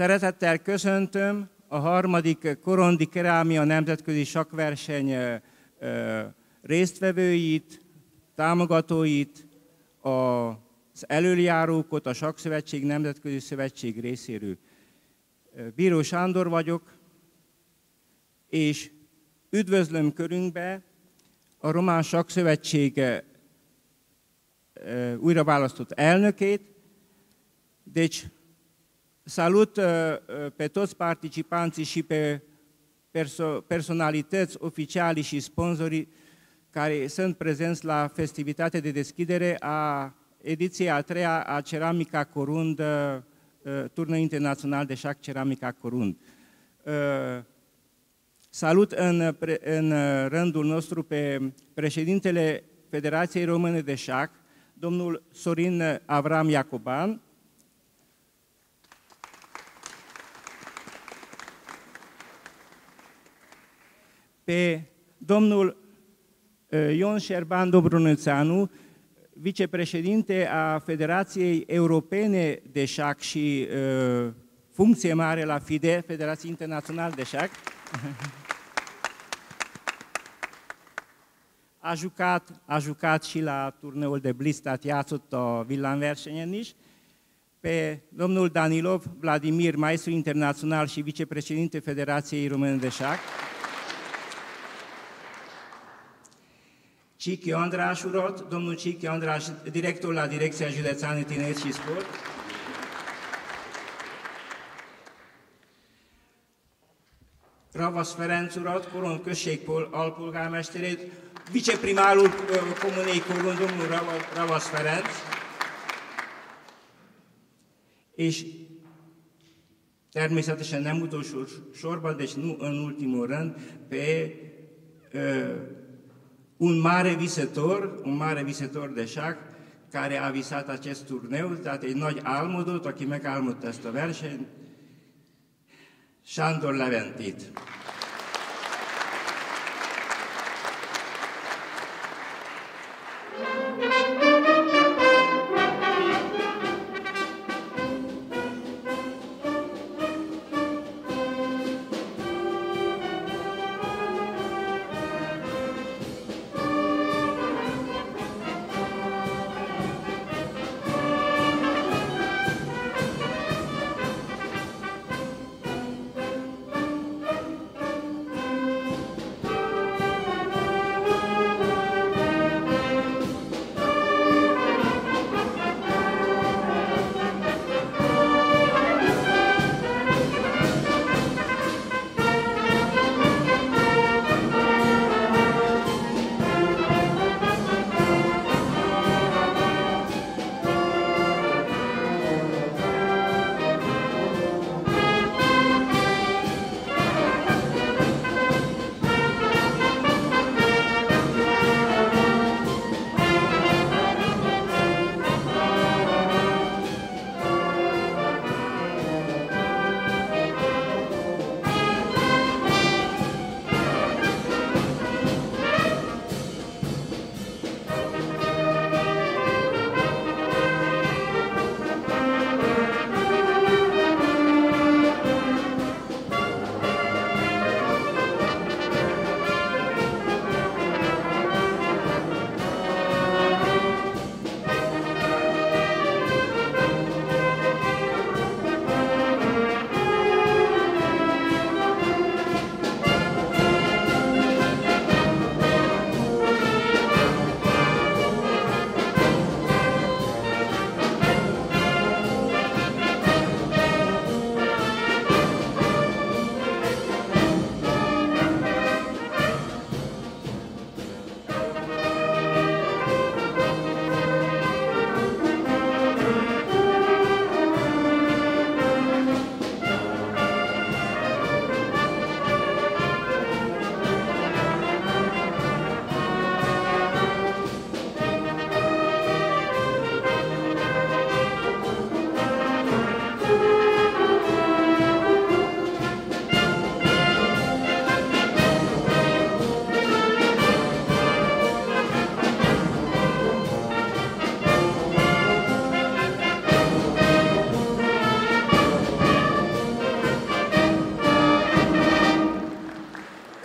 Szeretettel köszöntöm a harmadik Korondi Kerámia Nemzetközi Sakkverseny résztvevőit, támogatóit, az elöljárókat, a Sakkszövetség Nemzetközi Szövetség részéről. Bíró Sándor vagyok, és üdvözlöm körünkbe a Román Sakkszövetség újra választott elnökét. Deci, salut pe toți participanții și pe personalități oficiali și sponsorii care sunt prezenți la festivitatea de deschidere a ediției a treia a Ceramica Corund, Turnul Internațional de Șac Ceramica Corund. Salut în rândul nostru pe președintele Federației Române de Șac, domnul Sorin Avram Iacoban, pe domnul Ion Șerban Dobrunețanu, vicepreședinte a Federației Europene de Șac și funcție mare la FIDE, Federația Internațională de Șac. A jucat și la turneul de Blistat játszott a villámversenyen is. Pe domnul Danilov Vladimir, maestru internațional și vicepreședinte Federației Române de Șac. Csíky András urat, domnul Csíky András, director la Direcția Județeană Tineret și Sport. Ravasz Ferenc urat, Korond község alpolgármesterét, viceprimarul Comunei Corund, domnul Ravasz Ferenc, és természetesen nem utolsó sorban, deci nu în ultimul rând, pe un mare visător de șac care a visat acest turneu, tehát egy nagy álmodót, aki megálmodta ezt a versenyt, Sándor Leventit.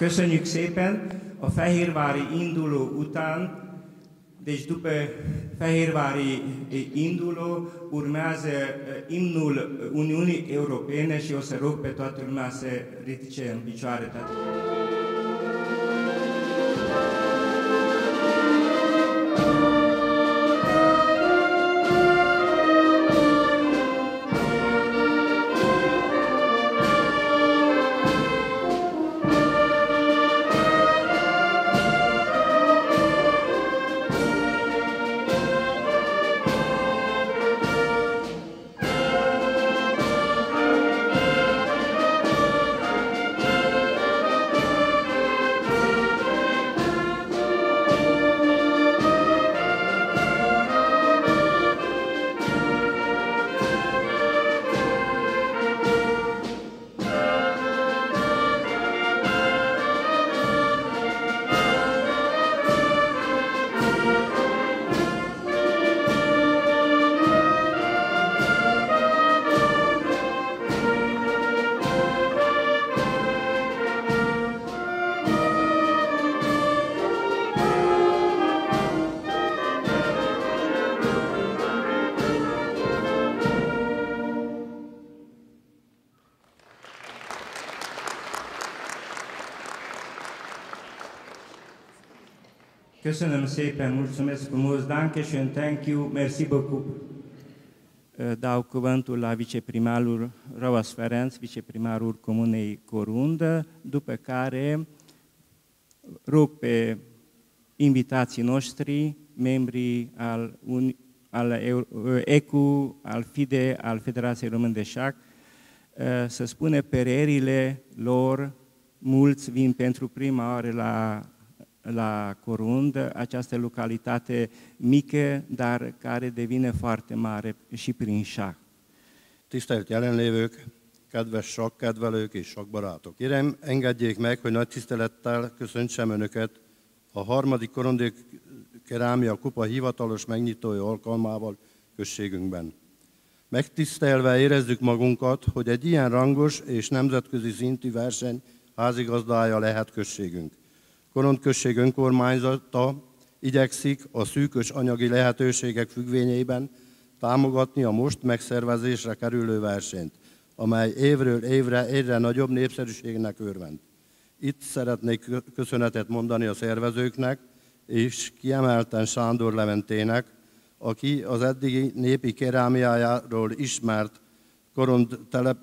Köszönjük szépen! A fehérvári induló után, deci după fehérvári induló, urmează imnul Uniunii Europene și o să rog pe toată lumea să ridice în picioare. Köszönöm szépen, mulțumesc frumos, dankeschön, thank you, merci beaucoup. Dau cuvântul la viceprimarul Rauas Ferenc, viceprimarul Comunei Corund, după care rog pe invitații noștri, membrii al ECU, al FIDE, al Federației Române de Șac, să spună părerile lor. Mulți vin pentru prima oară la Corund, această localitate mică, dar care devine foarte mare și prin șah. Tisztelt jelenlévők, kedves sakkedvelők és sakbarátok! Kérem, engedjék meg, hogy nagy tisztelettel köszöntsem Önöket a harmadik Korundi Kerámia Kupa hivatalos megnyitója alkalmával községünkben. Megtisztelve érezzük magunkat, hogy egy ilyen rangos és nemzetközi szintű verseny házigazdája lehet községünk. Korund község önkormányzata igyekszik a szűkös anyagi lehetőségek függvényében támogatni a most megszervezésre kerülő versenyt, amely évről évre egyre nagyobb népszerűségnek örvend. Itt szeretnék köszönetet mondani a szervezőknek, és kiemelten Sándor Leventének, aki az eddigi népi kerámiájáról ismert Korund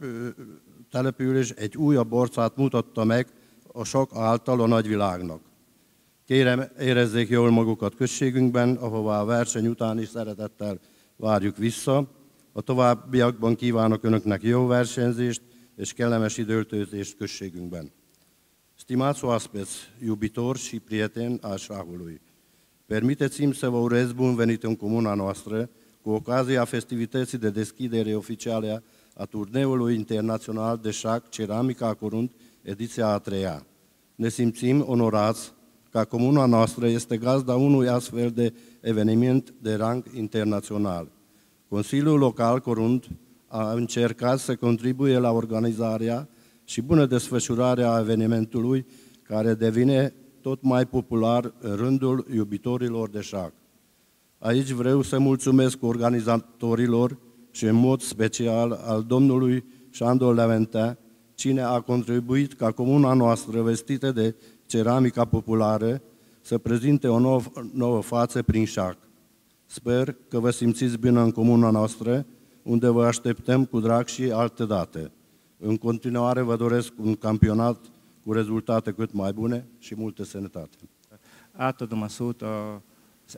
település egy újabb arcát mutatta meg a sok által a nagyvilágnak. Kérem, érezzék jól magukat községünkben, ahová a verseny után is szeretettel várjuk vissza. A továbbiakban kívánok Önöknek jó versenyzést és kellemes időtöltést községünkben. Stimați oaspeți, iubitori și prieteni ai șahului, permiteți-mi să vă urez bun venit în comuna noastră cu ocazia festivității de deschidere oficiale a turneului internațional de șah Ceramica Corund, ediția a treia. Ne simțim onorați că comuna noastră este gazda unui astfel de eveniment de rang internațional. Consiliul Local Corund a încercat să contribuie la organizarea și bună desfășurare a evenimentului, care devine tot mai popular în rândul iubitorilor de șah. Aici vreau să mulțumesc organizatorilor și în mod special al domnului Sándor Levente, cine a contribuit ca comuna noastră vestită de ceramica populară să prezinte o nouă față prin șah. Sper că vă simțiți bine în comuna noastră, unde vă așteptăm cu drag și alte date. În continuare vă doresc un campionat cu rezultate cât mai bune și multă sănătate. Átadom a szót az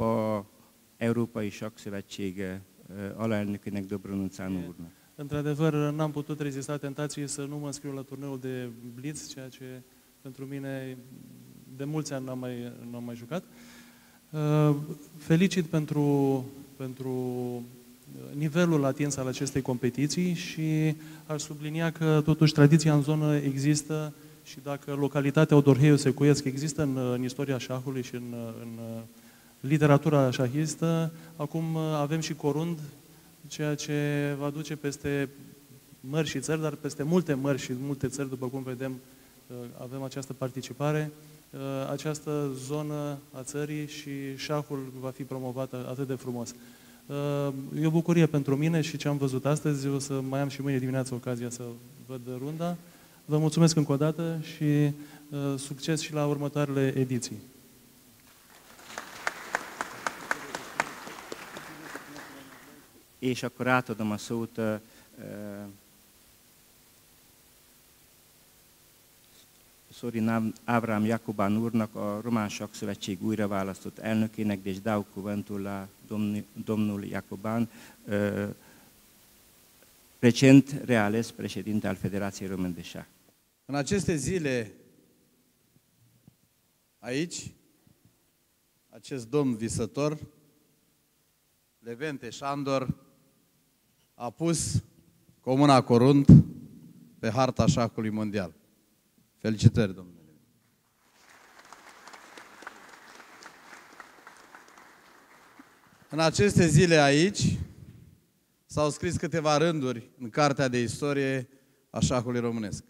Európai Sakszövetség alelnökének, Dobronucán úrnak. Într-adevăr, n-am putut rezista tentației să nu mă înscriu la turneul de Blitz, ceea ce pentru mine de mulți ani n-am mai jucat. Felicit pentru nivelul atins al acestei competiții și aș sublinia că totuși tradiția în zonă există și dacă localitatea Odorheiu Secuiesc există în istoria șahului și în literatura șahistă, acum avem și Corund, ceea ce va duce peste mări și țări, dar peste multe mări și multe țări, după cum vedem avem această participare. Această zonă a țării și șahul va fi promovată atât de frumos. E o bucurie pentru mine și ce am văzut astăzi. O să mai am și mâine dimineață ocazia să văd runda. Vă mulțumesc încă o dată și succes și la următoarele ediții. És akkor átadom a szót Sorin Ávram Jakobán úrnak, a Román Sakszövetség újraválasztott elnökének, deci dau cuvântul la domnul Jakobán, recent reales președinte al Federației Române de Șah. În aceste zile, aici, acest domn visător, Levente Șandor, a pus comuna Corunt pe harta șahului mondial. Felicitări, domnule! În aceste zile aici s-au scris câteva rânduri în cartea de istorie a șahului românesc.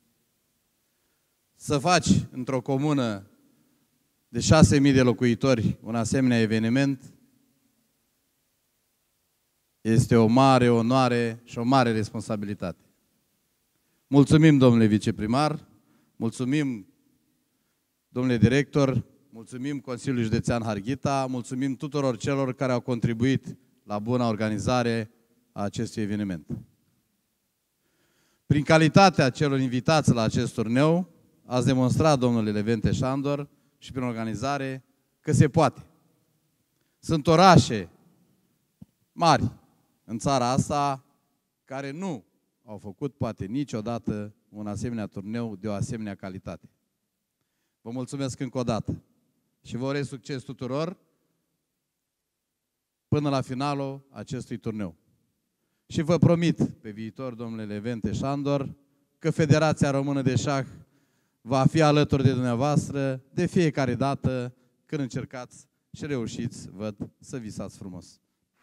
Să faci într-o comună de 6.000 de locuitori un asemenea eveniment este o mare onoare și o mare responsabilitate. Mulțumim, domnule viceprimar, mulțumim, domnule director, mulțumim Consiliului Județean Harghita, mulțumim tuturor celor care au contribuit la buna organizare a acestui eveniment. Prin calitatea celor invitați la acest turneu, ați demonstrat, domnule Levente Șandor, și prin organizare, că se poate. Sunt orașe mari în țara asta care nu au făcut, poate, niciodată un asemenea turneu de o asemenea calitate. Vă mulțumesc încă o dată și vă urez succes tuturor până la finalul acestui turneu. Și vă promit pe viitor, domnule Levente Șandor, că Federația Română de Șah va fi alături de dumneavoastră de fiecare dată când încercați și reușiți, văd, să visați frumos.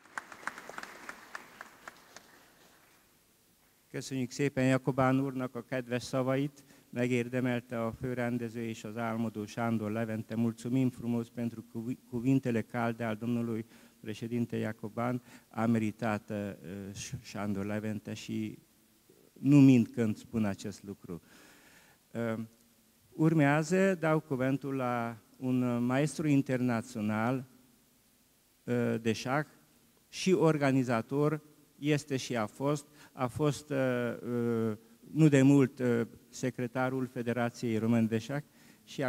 Köszönjük szépen Jakobán úrnak a kedves szavait, megérdemelte a főrendező és az álmodó Sándor Levente. Mulțumim frumos pentru cuvintele calde al domnului președinte Jakobán. A meritat Sándor Levente și nu mint când spun acest lucru. Urmează, dau cuvântul la un maestru internațional de șah și organizator, este și a fost nu de mult secretarul Federației Române de Șah și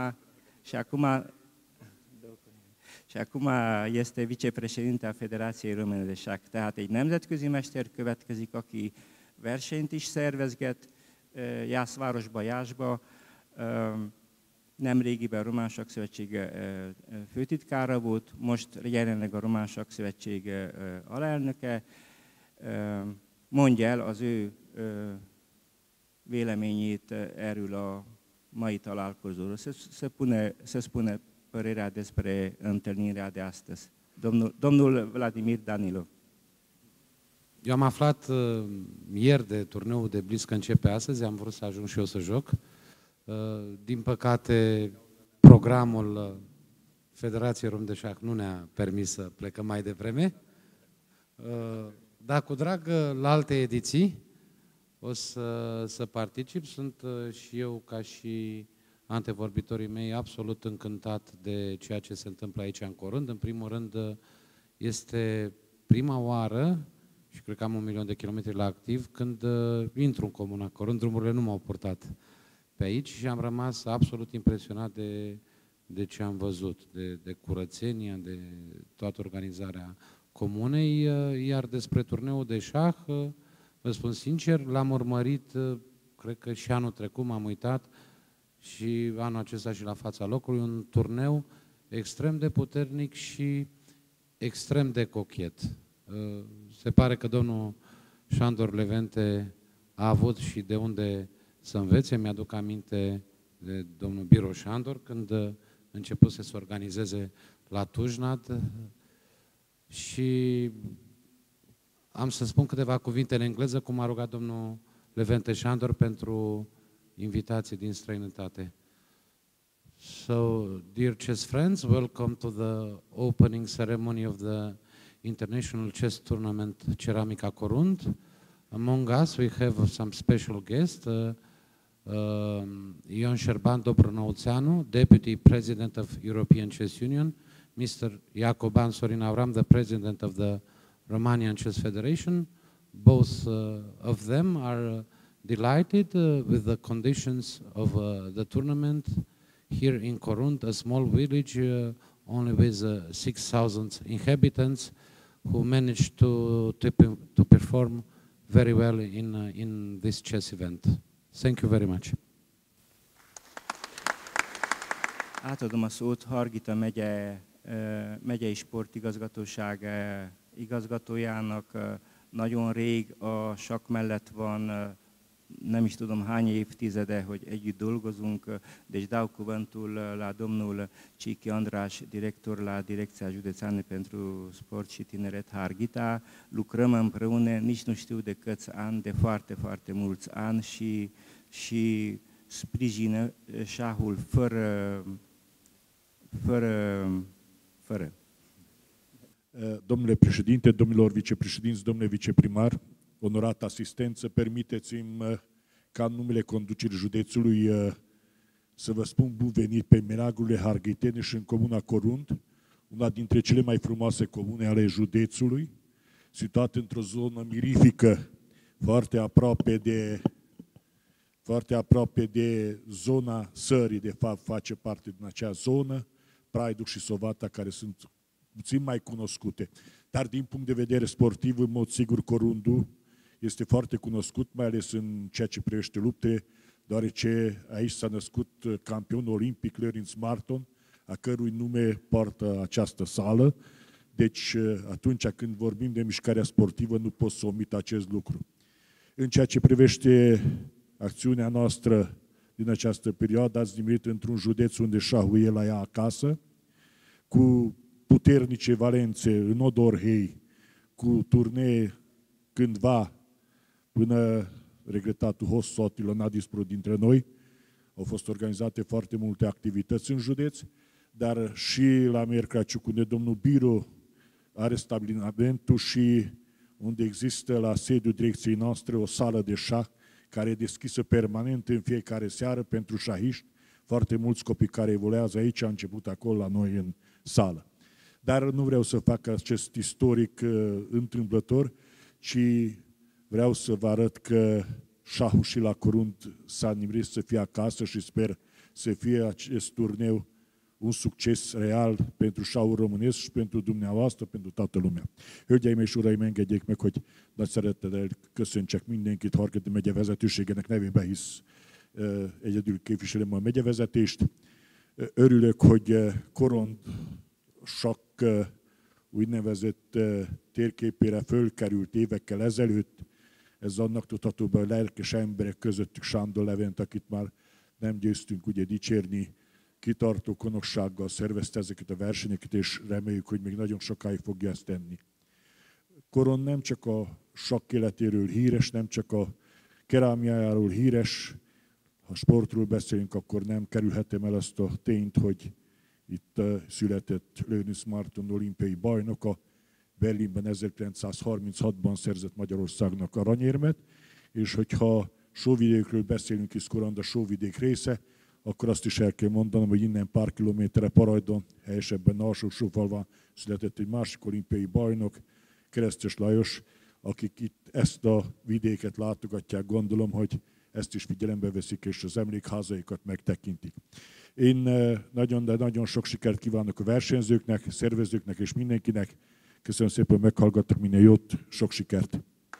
acum este vicepreședinte a Federației Române de Șah. Tehát egy nemzetközi mester következik, aki versenyt is szervezget Jászvárosba, Jászba. Nemrégiben a Román Sakszövetség főtitkára volt, most jelenleg a Román Sakszövetség alelnöke. Mondja el az ő véleményét erről a mai találkozóról. Să spună părerea despre întâlnirea de astăzi. Domnul Vladimir Danilov. Eu am aflat ieri de turneul de blitz că începe astăzi, am vrut să ajung și eu să joc. Din păcate, programul Federației Române de Șah nu ne-a permis să plecăm mai devreme. Dar cu drag la alte ediții o să particip. Sunt și eu, ca și antevorbitorii mei, absolut încântat de ceea ce se întâmplă aici în Corând. În primul rând, este prima oară, și cred că am 1.000.000 de kilometri la activ, când intru în comuna Corând. Drumurile nu m-au purtat pe aici și am rămas absolut impresionat de ce am văzut, de curățenia, de toată organizarea comunei, iar despre turneul de șah, vă spun sincer, l-am urmărit, cred că și anul trecut m-am uitat și anul acesta și la fața locului, un turneu extrem de puternic și extrem de cochet. Se pare că domnul Sándor Levente a avut și de unde să învețe. Mi-aduc aminte de domnul Biro Sándor când început să se organizeze la Tujnad și am să spun câteva cuvinte în engleză, cum a rugat domnul Levente Sándor pentru invitații din străinătate. So, dear chess friends, welcome to the opening ceremony of the International Chess Tournament Ceramica Corund. Among us, we have some special guests, Ion Șerban Dobrănăuțeanu, Deputy President of European Chess Union, Mr. Iacoban Sorin Avram, the President of the Romanian Chess Federation. Both of them are delighted with the conditions of the tournament here in Corund, a small village only with 6,000 inhabitants, who managed to perform very well in this chess event. Thank you very much. Átadom a szót Hargita megyei sportigazgatóság igazgatójának. Nagyon rég a sakk mellett van, nem is tudom hány évtizede, hogy együtt dolgozunk. Deci dau cuvântul la domnul Cichi András, director la Direcția Județeană pentru Sport și Tineret Harghita. Lucrăm împreună, nici nu știu de câți ani, de foarte, foarte mulți ani și sprijină șahul fără. Domnule președinte, domnilor vicepreședinți, domnule viceprimar, onorată asistență, permiteți-mi ca în numele conducerii județului să vă spun bun venit pe meleagurile harghitene și în comuna Corund, una dintre cele mai frumoase comune ale județului, situată într-o zonă mirifică, foarte aproape de zona Sării, de fapt face parte din acea zonă, Praiduc și Sovata, care sunt puțin mai cunoscute. Dar din punct de vedere sportiv, în mod sigur, Corundul este foarte cunoscut, mai ales în ceea ce privește lupte, deoarece aici s-a născut campionul olimpic Lorenz Marton, a cărui nume poartă această sală. Deci, atunci când vorbim de mișcarea sportivă, nu pot să omit acest lucru. În ceea ce privește acțiunea noastră din această perioadă, ați nimerit într-un județ unde șahul e la ea acasă, cu puternice valențe în Odorhei, cu turnee cândva până regretatul host Sotilo n-a dispărut dintre noi. Au fost organizate foarte multe activități în județ, dar și la Miercraciuc, unde domnul Biru are stabilimentul și unde există la sediul direcției noastre o sală de șah care e deschisă permanent în fiecare seară pentru șahiști. Foarte mulți copii care evoluează aici au început acolo la noi în sală. Dar nu vreau să fac acest istoric întâmplător, ci vreau să vă arăt că șahul și la Corund s-a nimerit să fie acasă și sper să fie acest turneu un succes real pentru șahul românesc și pentru dumneavoastră, pentru toată lumea. Hölgyeim és uraim, engedjék meg, hogy nagy szeretettel köszöntsek mindenkit Harghita megye vezetőségének nevében, hisz egyedül képviselem a megyevezetést. Örülök, hogy Korond sakk úgynevezett térképére fölkerült évekkel ezelőtt. Ez annak tudható be, a lelkes emberek közöttük Sándor Levent, akit már nem győztünk ugye dicsérni, kitartó konossággal szervezte ezeket a versenyeket, és reméljük, hogy még nagyon sokáig fogja ezt tenni. Korond nem csak a sakk életéről híres, nem csak a kerámiájáról híres, ha sportról beszélünk, akkor nem kerülhetem el azt a tényt, hogy itt született Lorenz Marton olimpiai bajnoka, Berlinben 1936-ban szerzett Magyarországnak aranyérmet, és hogyha sóvidékről beszélünk, hisz Korond a sóvidék része, akkor azt is el kell mondanom, hogy innen pár kilométerre Parajdon, helyesebben Alsó-Sófalván született egy másik olimpiai bajnok, Keresztes Lajos, akik itt ezt a vidéket látogatják, gondolom, hogy ezt is figyelembe veszik, és az emlékházaikat megtekintik. Én nagyon, de nagyon sok sikert kívánok a versenyzőknek, szervezőknek és mindenkinek. Köszönöm szépen, hogy meghallgattak, minden jót, sok sikert!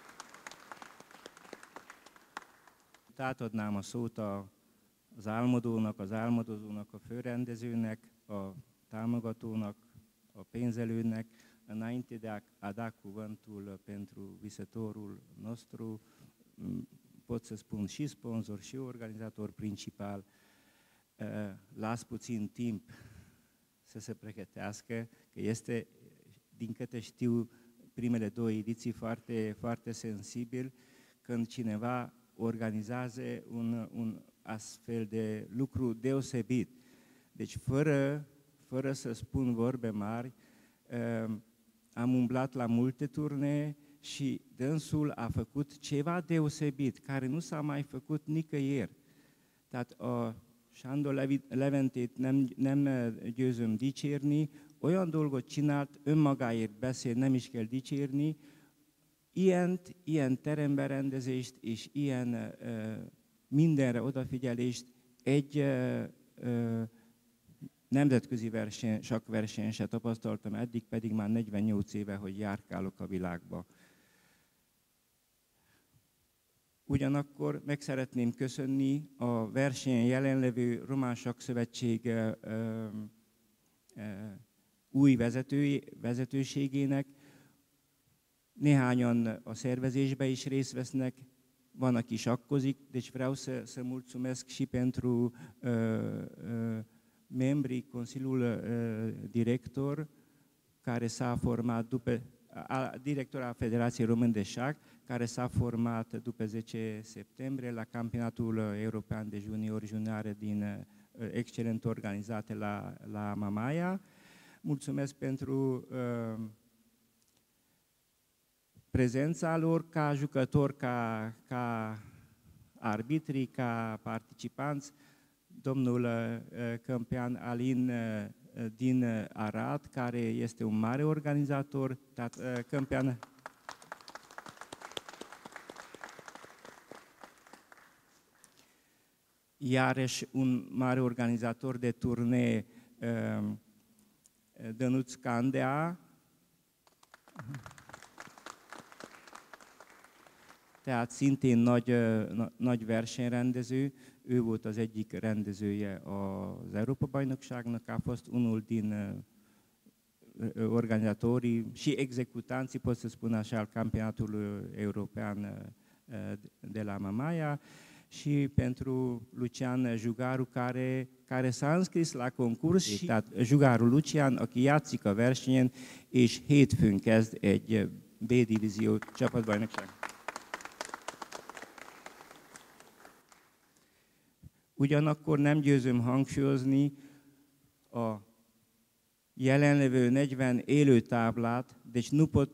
Átadnám a szót az álmodónak, az álmodozónak, a főrendezőnek, a támogatónak, a pénzelőnek, înainte de a da cuvântul pentru visătorul nostru, pot să spun și sponsor, și organizator principal, las puțin timp să se pregătească, că este, din câte știu, primele două ediții foarte, foarte sensibil, când cineva organizează astfel de lucru deosebit. Deci fără să spun vorbe mari, am umblat la multe turnee și dânsul a făcut ceva deosebit, care nu s-a mai făcut nicăieri. Tehát a Sándor Leventét nem győzöm dicsérni, olyan dolgot csinált, önmagáért beszél, nem is kell dicsérni, ilyen teremberendezést és ilyen mindenre odafigyelést egy nemzetközi sakkversenyen se tapasztaltam eddig, pedig már 48 éve, hogy járkálok a világba. Ugyanakkor meg szeretném köszönni a versenyen jelenlevő Román Sakkszövetség új vezetőségének. Néhányan a szervezésbe is részt vesznek, van, aki sakkozik, deci vreau să mulțumesc și pentru membrii Consiliul Director, care s-a format director al Federației Române de Șac, care s-a format după 10 septembrie la Campionatul European de Juniori Junioare din excelent organizate la Mamaia. Mulțumesc pentru prezența lor ca jucători, ca arbitri, ca participanți. Domnul Câmpean Alin din Arad, care este un mare organizator. Câmpean... Iarăși un mare organizator de turnee, Dănuț Candea. Tehát szintén nagy versenyrendező, ő volt az egyik rendezője az Európa-bajnokságnak, a fost unul din organizatorii și executanții, pot să spun așa, al campionatului european de la Mamaia, și pentru Lucian Jugaru, care s-a înscris la concurs, și Jugaru Lucian, aki játszik a versenyen, és hétfőn kezd egy B-divízió csapatbajnokság. Ugyanakkor nem győzöm hangsúlyozni a jelenlevő 40 élőtáblát, deci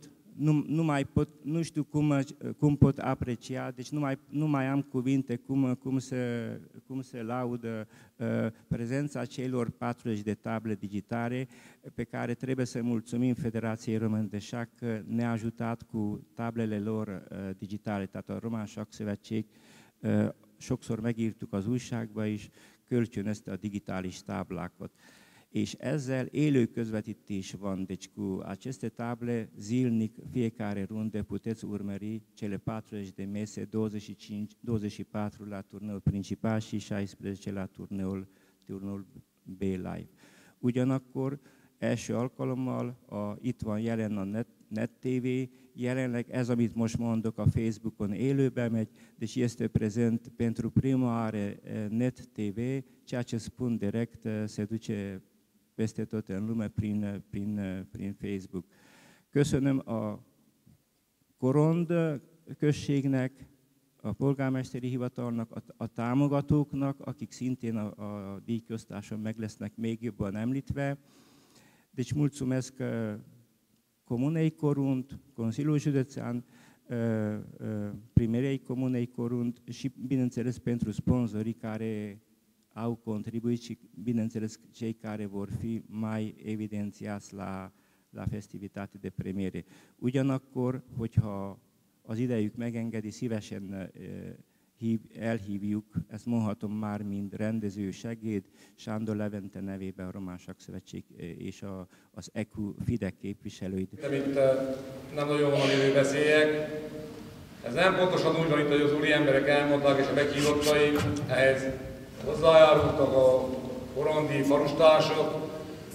nu știu cum pot aprecia, deci nu mai am cuvinte cum se laudă prezența celor 40 de table digitale, pe care trebuie să mulțumim Federației Române de Șac că ne-a ajutat cu tablele lor digitale, tehát a Román Sakkszövetség sokszor megírtuk az újságba is, kölcsönözte a digitális táblákat. És ezzel élő közvetítés van, deci cu aceste table zilnic, fiecare runde puteți urmări cele 40 de mese, 24 la turneul principal și 16 la turneul B Live. Ugyanakkor első alkalommal itt van jelen a Net TV, jelenleg ez, amit most mondok, a Facebookon élőbe megy, deci este prezent pentru prima oară Net TV, ceea ce spun direct se duce peste tot în lume prin Facebook. Köszönöm a Korond községnek, a polgármesteri hivatalnak, a támogatóknak, akik szintén a díjkiosztáson meg lesznek még jobban említve. Deci mulțumesc Comunei Corund, Consiliul Județean, Primăriei Comunei Corund și, bineînțeles, pentru sponsorii care au contribuit și, bineînțeles, cei care vor fi mai evidențiați la festivitate de premiere. Ugyanakkor, hogyha az idejük megengedi, szívesen elhívjuk, ezt mondhatom már, mint rendező segéd, Sándor Levente nevében a Román Sakkszövetség és az EKU FIDE képviselőit. Itt nem nagyon van idő beszéljek. Ez nem pontosan úgy van itt, hogy az úri emberek elmondták, és a meghívottaim ehhez hozzájárultak a korondi falustársak,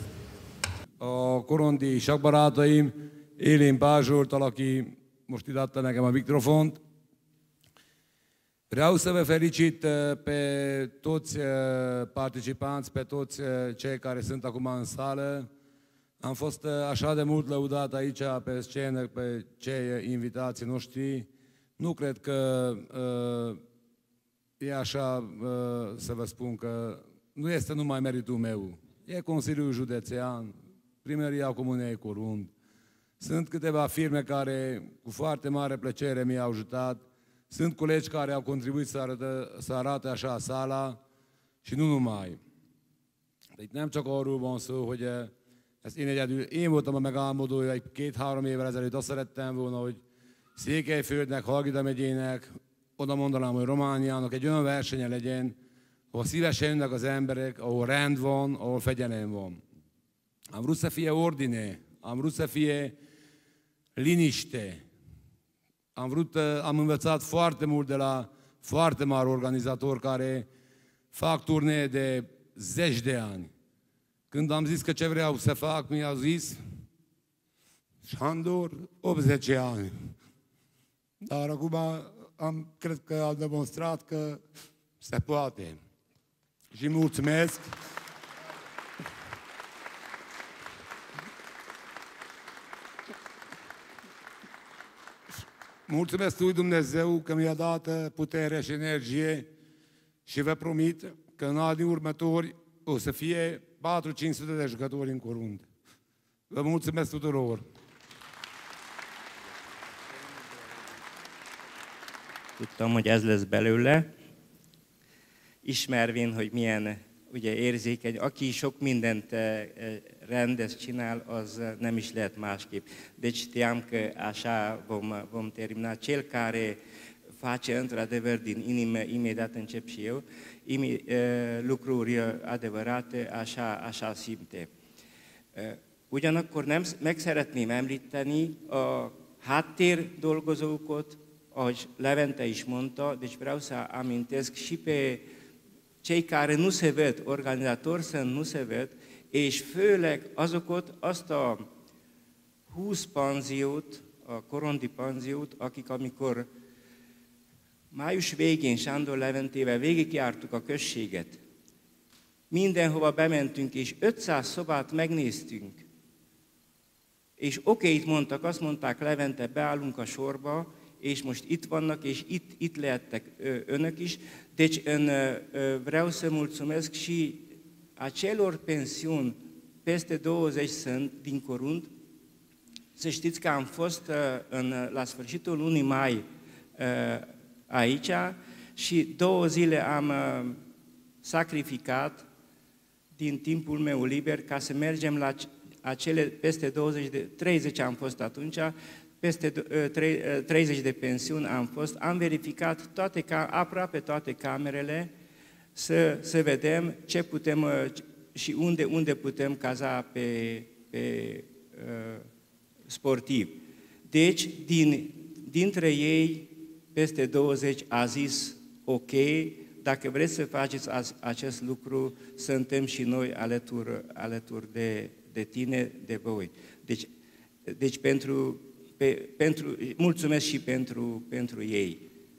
a korondi sakkbarátaim, Élén Pál Zsolttal, aki most ide adta nekem a mikrofont. Vreau să vă felicit pe toți participanți, pe toți cei care sunt acum în sală. Am fost așa de mult lăudat aici pe scenă, pe cei invitații noștri. Nu cred că e așa să vă spun că nu este numai meritul meu. E Consiliul Județean, Primăria Comunei Corund. Sunt câteva firme care cu foarte mare plăcere mi-au ajutat. Sunt colegi care au contribuit să arate așa sala și nu numai. De itt nem csak arról van szó, hogy ezt én voltam a megálmodója, egy 2-3 évvel ezelőtt azt szerettem volna, hogy Székelyföldnek, Hargita megyének, oda mondanám, hogy Romániának egy olyan versenye legyen, ahol szívesen jönnek az emberek, ahol rend van, ahol fegyelem van. Am vrut să fie ordine, am vrut să fie liniște. Am învățat foarte mult de la foarte mari organizatori care fac turnee de 10 de ani. Când am zis că ce vreau să fac, mi-au zis Sándor, 80 ani. Dar acum cred că am demonstrat că se poate. Și mulțumesc. Mulțumesc lui Dumnezeu că mi-a dat putere și energie și vă promit că în anii următori o să fie 400-500 de jucători în Corund. Vă mulțumesc tuturor! Tudtam, hogy ez lesz belőle, ismervén, hogy milyen ugye érzékeny, aki sok mindent rendez, csinál, az nem is lehet másképp. Deci știam că așa vom termina. Cel care face într-adevăr din inimă, imediat încep și eu, lucruri adevărate, așa simte. Ugyanakkor meg szeretném említeni a háttér dolgozókat, ahogy Levente is mondta, deci vreau să amintesc și pe cei care nu se ved, organizatori sunt, nu se ved, és főleg azokat, azt a 20 panziót, a korondi panziót, akik amikor május végén Sándor Leventével végigjártuk a községet, mindenhova bementünk, és 500 szobát megnéztünk, és okét mondtak, azt mondták Levente, beállunk a sorba, és most itt vannak, és itt lehettek önök is. Deci vreau să mulțumesc și acelor pensiuni, peste 20 sunt din Corund. Să știți că am fost la sfârșitul lunii mai aici și 2 zile am sacrificat din timpul meu liber ca să mergem la acele peste 30 am fost atunci, peste 30 de pensiuni am fost, am verificat aproape toate camerele să vedem ce putem și unde putem caza pe sportivi. Deci, dintre ei, peste 20 a zis ok, dacă vreți să faceți acest lucru, suntem și noi alături de tine, de voi. Deci mulțumesc și pentru ei.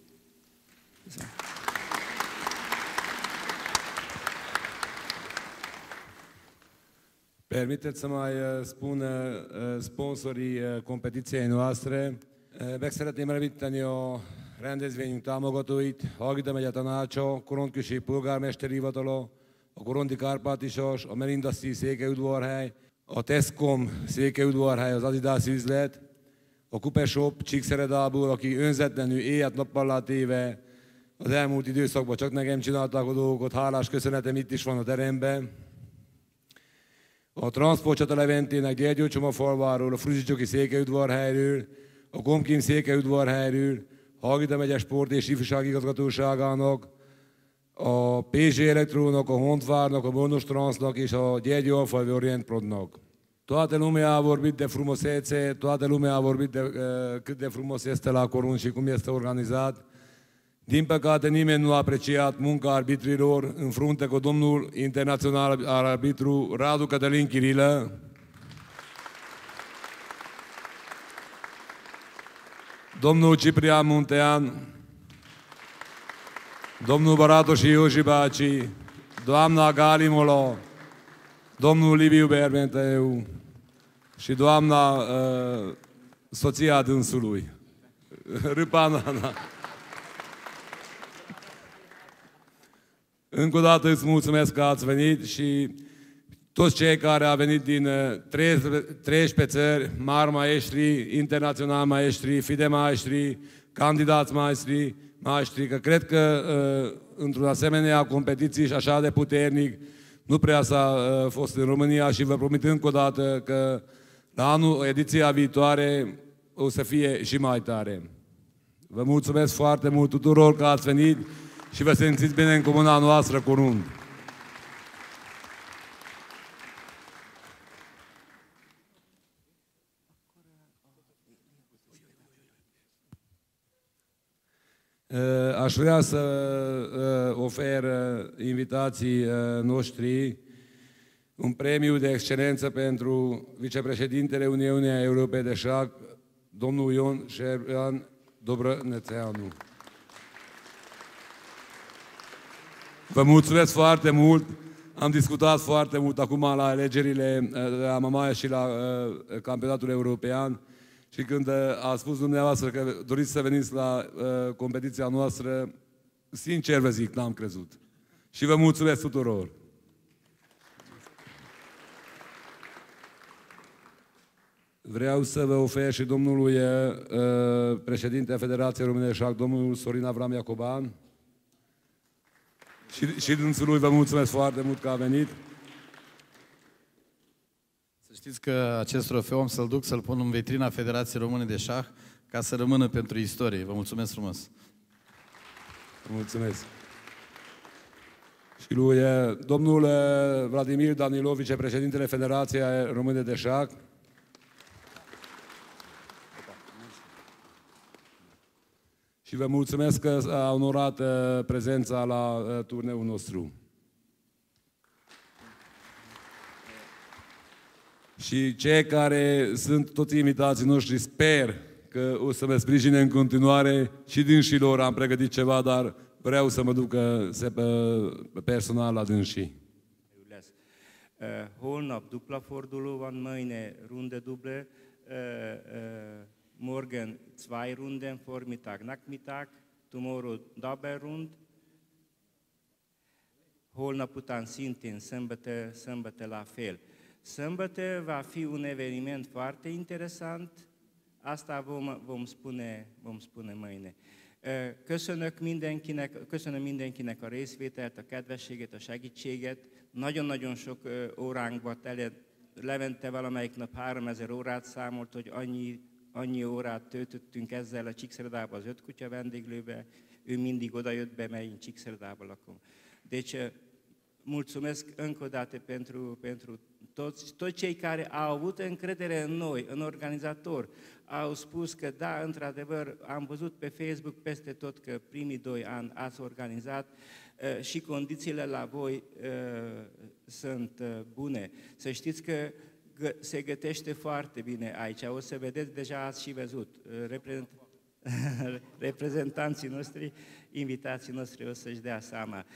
Permiteți să mai spun sponsorii competiției noastre. Meg szeretném említeni a rendezvényünk támogatóit, Hargita megye tanácsa, Korondközség polgármesteri hivatala, a Korondi Kárpátisas, a Merindaszti Székelyudvarhely, a Tescom Székelyudvarhely, az Adidas üzlet, a Kupeshop Csíkszeredából, aki önzetlenül éjjel-nappallá téve az elmúlt időszakban csak nekem csinálták a dolgokat, hálás köszönetem itt is van a teremben. A Transportcsata Leventének Gyergyócsomafalváról, a Fruzsicsoki Székelyudvarhelyről, a Komkim Székelyudvarhelyről, Hargita megye Sport és Ifjúság Igazgatóságának, a PZ Elektrónak, a Hontvárnak, a Bornos Transznak és a Gyergyóalfalvi Orientprodnak. Toate lumea a vorbit de frumusețe, toată lumea a vorbit de cât de frumos este la Corund și cum este organizat. Din păcate, nimeni nu a apreciat munca arbitrilor în frunte cu domnul internațional arbitru Radu Cătălin Chirilă, domnul Ciprian Muntean, domnul Baratos Iuși Bácsi, doamna Gali Molo, domnul Liviu Berbenteu și doamna soția dânsului, Râpan Ana. Încă o dată îți mulțumesc că ați venit și toți cei care au venit din 13 țări, mari maestri, internaționali maestri, FIDE maestri, candidați maestri, că cred că într-o asemenea competiție și așa de puternic, nu prea s-a fost în România și vă promit încă o dată că la ediția viitoare o să fie și mai tare. Vă mulțumesc foarte mult tuturor că ați venit și vă simțiți bine în comuna noastră Corund. Aș vrea să ofer invitații noștri un premiu de excelență pentru vicepreședintele Uniunii Europene de Șah, domnul Ion Șerban Dobrănețeanu. Vă mulțumesc foarte mult. Am discutat foarte mult acum la alegerile la Mamaia și la campionatul european și când a spus dumneavoastră că doriți să veniți la competiția noastră, sincer vă zic, n-am crezut. Și vă mulțumesc tuturor. Vreau să vă ofer și domnului președinte Federației Române de Șah, domnul Sorin Avram Iacoban. Și dânsului vă mulțumesc foarte mult că a venit. Să știți că acest trofeu am să-l duc, să-l pun în vitrina Federației Române de Șah, ca să rămână pentru istorie. Vă mulțumesc frumos. Mulțumesc. Și lui domnul Vladimir Danilov, vicepreședintele Federației Române de Șah. Și vă mulțumesc că a onorat prezența la turneul nostru. Și cei care sunt toți invitații noștri, sper că o să mă sprijine în continuare și dânșilor am pregătit ceva, dar vreau să mă duc personal la dânșii. Holnap dupla forduló van, mâine runde duble, morgen 2 Runden, Vormittag, Nachmittag, tomorrow double rund, holnap után szintén sâmbătă la fel. Sâmbătă va fi un eveniment foarte interesant, asta vom spune mâine. Köszönöm mindenkinek a részvételt, a kedvességet, a segítséget. Nagyon-nagyon sok óránk volt, Levente valamelyik nap 3000 órát számolt, hogy annyi órát töltöttünk ezzel a Csíkszeredában az 5 kutya vendéglőbe, ő mindig odajött be, mert én Csíkszeredában lakom. Deci, mulțumesc încă o dată pentru toți cei care au avut încredere în noi, în organizator, au spus că da, într-adevăr, am văzut pe Facebook peste tot că primii 2 ani ați organizat și condițiile la voi sunt bune. Să știți că se gătește foarte bine aici, o să vedeți, deja ați și văzut, reprezentanții noștri, invitații noștri o să-și dea seama.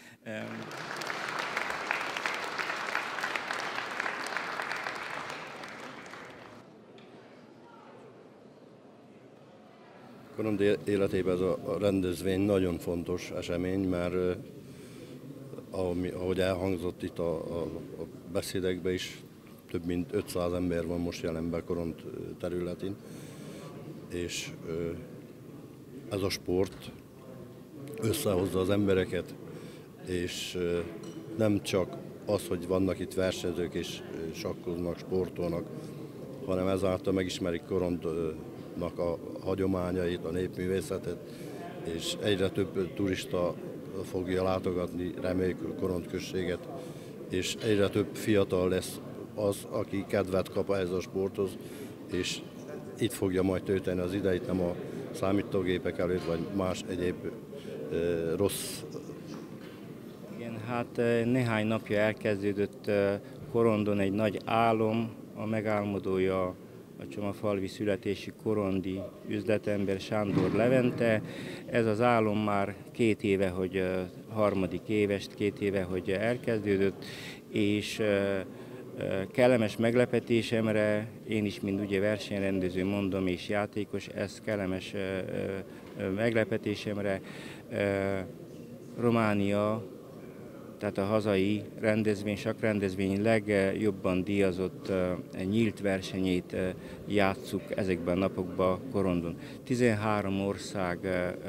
Korond életében ez a rendezvény nagyon fontos esemény, mert ahogy elhangzott itt a beszédekben is, több mint 500 ember van most jelenben Korond területén, és ez a sport összehozza az embereket, és nem csak az, hogy vannak itt versenyzők és sakkoznak, sportolnak, hanem ezáltal megismerik Korondnak a hagyományait, a népművészetet, és egyre több turista fogja látogatni, reméljük Korond községet, és egyre több fiatal lesz az, aki kedvet kap ehhez a sporthoz, és itt fogja majd tölteni az idejét, nem a számítógépek előtt, vagy más egyéb rossz. Igen, hát néhány napja elkezdődött Korondon egy nagy álom, a megálmodója a csomafalvi születési korondi üzletember Sándor Levente. Ez az álom már 2 éve, hogy harmadik éves, 2 éve, hogy elkezdődött, és kellemes meglepetésemre, én is, mint ugye versenyrendező mondom, és játékos, ez kellemes meglepetésemre Románia tehát a hazai rendezvény, sakrendezvény legjobban díjazott nyílt versenyét játsszuk ezekben a napokban Korondon. 13 ország